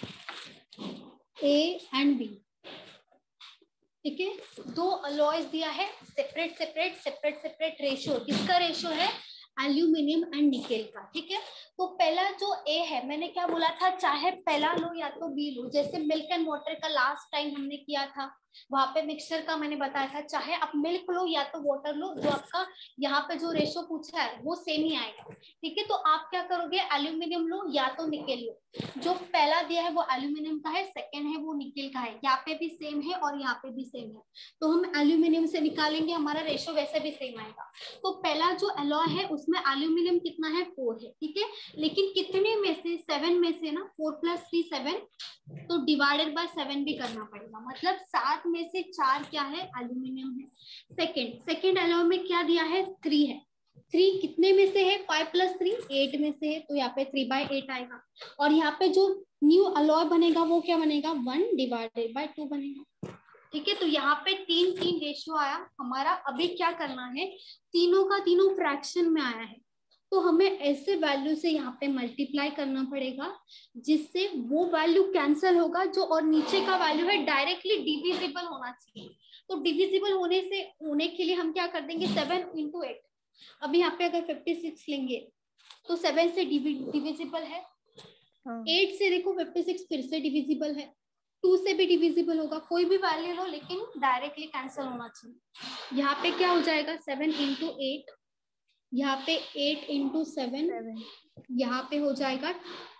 A and B, ठीक है. दो अलॉयज दिया है, सेपरेट रेशियो. किसका रेशियो है? एल्यूमिनियम एंड निकेल का, ठीक है। तो पहला जो ए है, मैंने क्या बोला था, चाहे पहला लो या तो बी लो, जैसे मिल्क एंड वाटर का लास्ट टाइम हमने किया था, वहां पे मिक्सचर का मैंने बताया था, चाहे आप मिल्क लो या तो वाटर लो, जो आपका यहाँ पे जो रेशो पूछा है वो सेम ही आएगा, ठीक है। तो आप क्या करोगे, एल्यूमिनियम लो या तो निकेल लो। जो पहला दिया है वो एल्यूमिनियम का है, सेकेंड है वो निकेल का है, यहाँ पे भी सेम है और यहाँ पे भी सेम है, तो हम एल्यूमिनियम से निकालेंगे, हमारा रेशो वैसे भी सेम आएगा। तो पहला जो एलॉय है उसमें एल्यूमिनियम कितना है, 4 है, ठीक है। लेकिन कितने में से, 7 में से ना, 4 + 3 7, तो डिवाइडेड बाय 7 भी करना पड़ेगा, मतलब 7 में से 4 क्या है, एल्यूमिनियम है। सेकेंड एलॉय में क्या दिया है, 3 है। 3 कितने में से है, 5 + 3 8 में से है, तो यहाँ पे 3/8 आएगा। और यहाँ पे जो न्यू अलॉय बनेगा वो क्या बनेगा, 1/2 बनेगा, ठीक है। तो यहाँ पे 3 रेशियो आया हमारा। अभी क्या करना है, तीनों का तीनों फ्रैक्शन में आया है, तो हमें ऐसे वैल्यू से यहाँ पे मल्टीप्लाई करना पड़ेगा, जिससे वो वैल्यू कैंसल होगा जो, और नीचे का वैल्यू है डायरेक्टली डिविजिबल होना चाहिए। तो डिविजिबल होने के लिए हम क्या कर देंगे, 7 × 8। अभी यहाँ पे अगर 56 लेंगे तो 7 से डिविजिबल है, 8 से देखो 56 फिर से डिविजिबल है, 2 से भी डिविजिबल होगा, कोई भी वैल्यू लो लेकिन डायरेक्टली कैंसिल होना चाहिए। यहाँ पे क्या हो जाएगा, 7 × 8, यहाँ पे 8 × 7, यहाँ पे हो जाएगा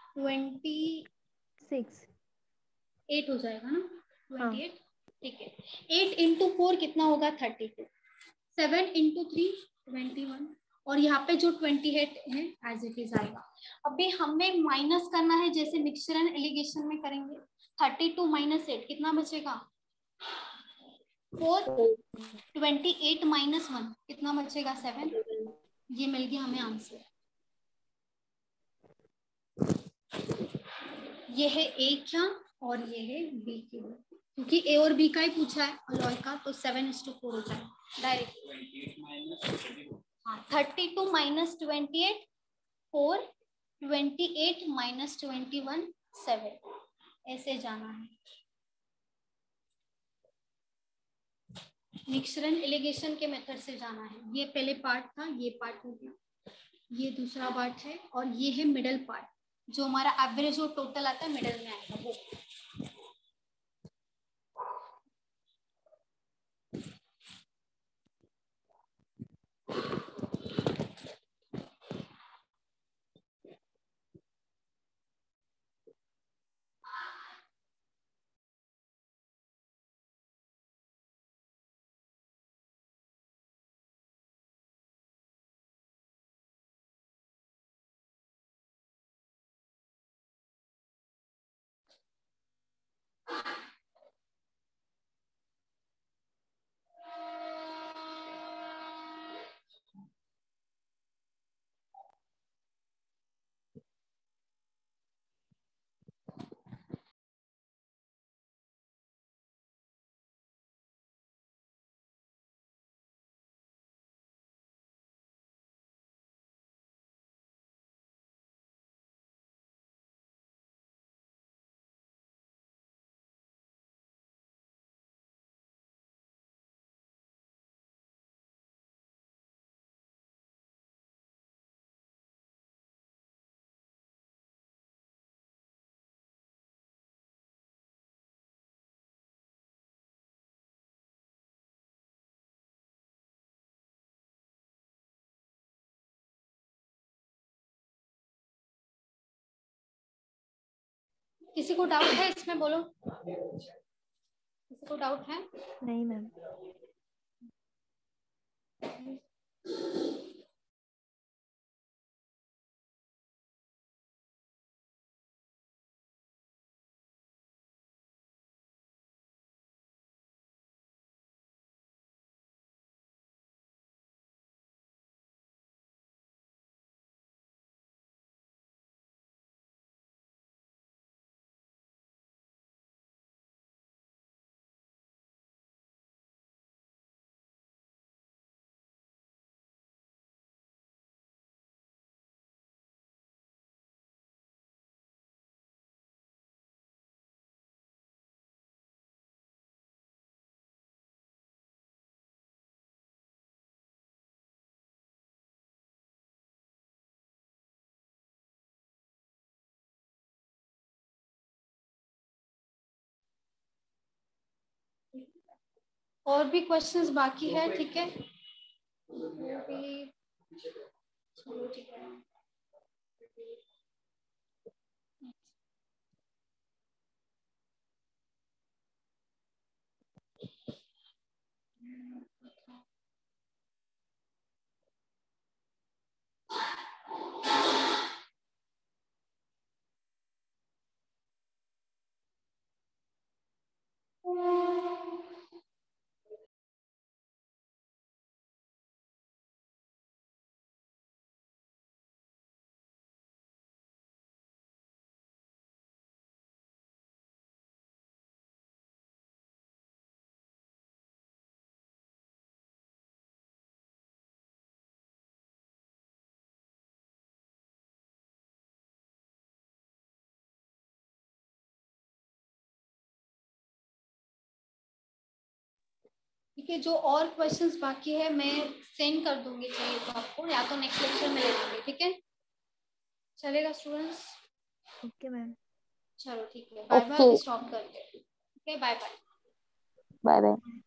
26, 8 हो जाएगा ना, 28, ठीक है। 8 × 4 कितना होगा, 32, 7 × 3 21, और यहाँ पे जो 28 है एज इट इज आएगा। अभी हमें माइनस करना है, जैसे मिक्सचर एंड एलिगेशन में करेंगे। 32 - 8 कितना बचेगा, 4, 28 - 1 कितना बचेगा, 7। ये मिल गया हमें आंसर। ये है ए का और ये है बी की, क्योंकि ए और बी का ही पूछा है अलॉय का, तो 7:4 हो जाएगा डायरेक्ट। हाँ, 32 - 28 4, 28 - 21 7, ऐसे जाना है। मिक्सचर एंड एलिगेशन के मेथड से जाना है। ये पहले पार्ट था, ये पार्ट हो गया, ये दूसरा पार्ट है, और ये है मिडल पार्ट, जो हमारा एवरेज जो टोटल आता है मिडल में आएगा वो। किसी को डाउट है इसमें, बोलो, किसी को डाउट है? नहीं मैम। और भी क्वेश्चंस बाकी है? ठीक है, चलो ठीक है। ठीक है, जो और क्वेश्चंस बाकी है मैं सेंड कर दूंगी, चाहिए तो आपको, या तो नेक्स्ट लेक्चर में ले लूंगी। ठीक है, चलेगा स्टूडेंट्स? Okay ma'am. चलो ठीक है, बाय बाय। ओके, अभी स्टॉप करते हैं। ठीक है, बाय बाय। Bye bye.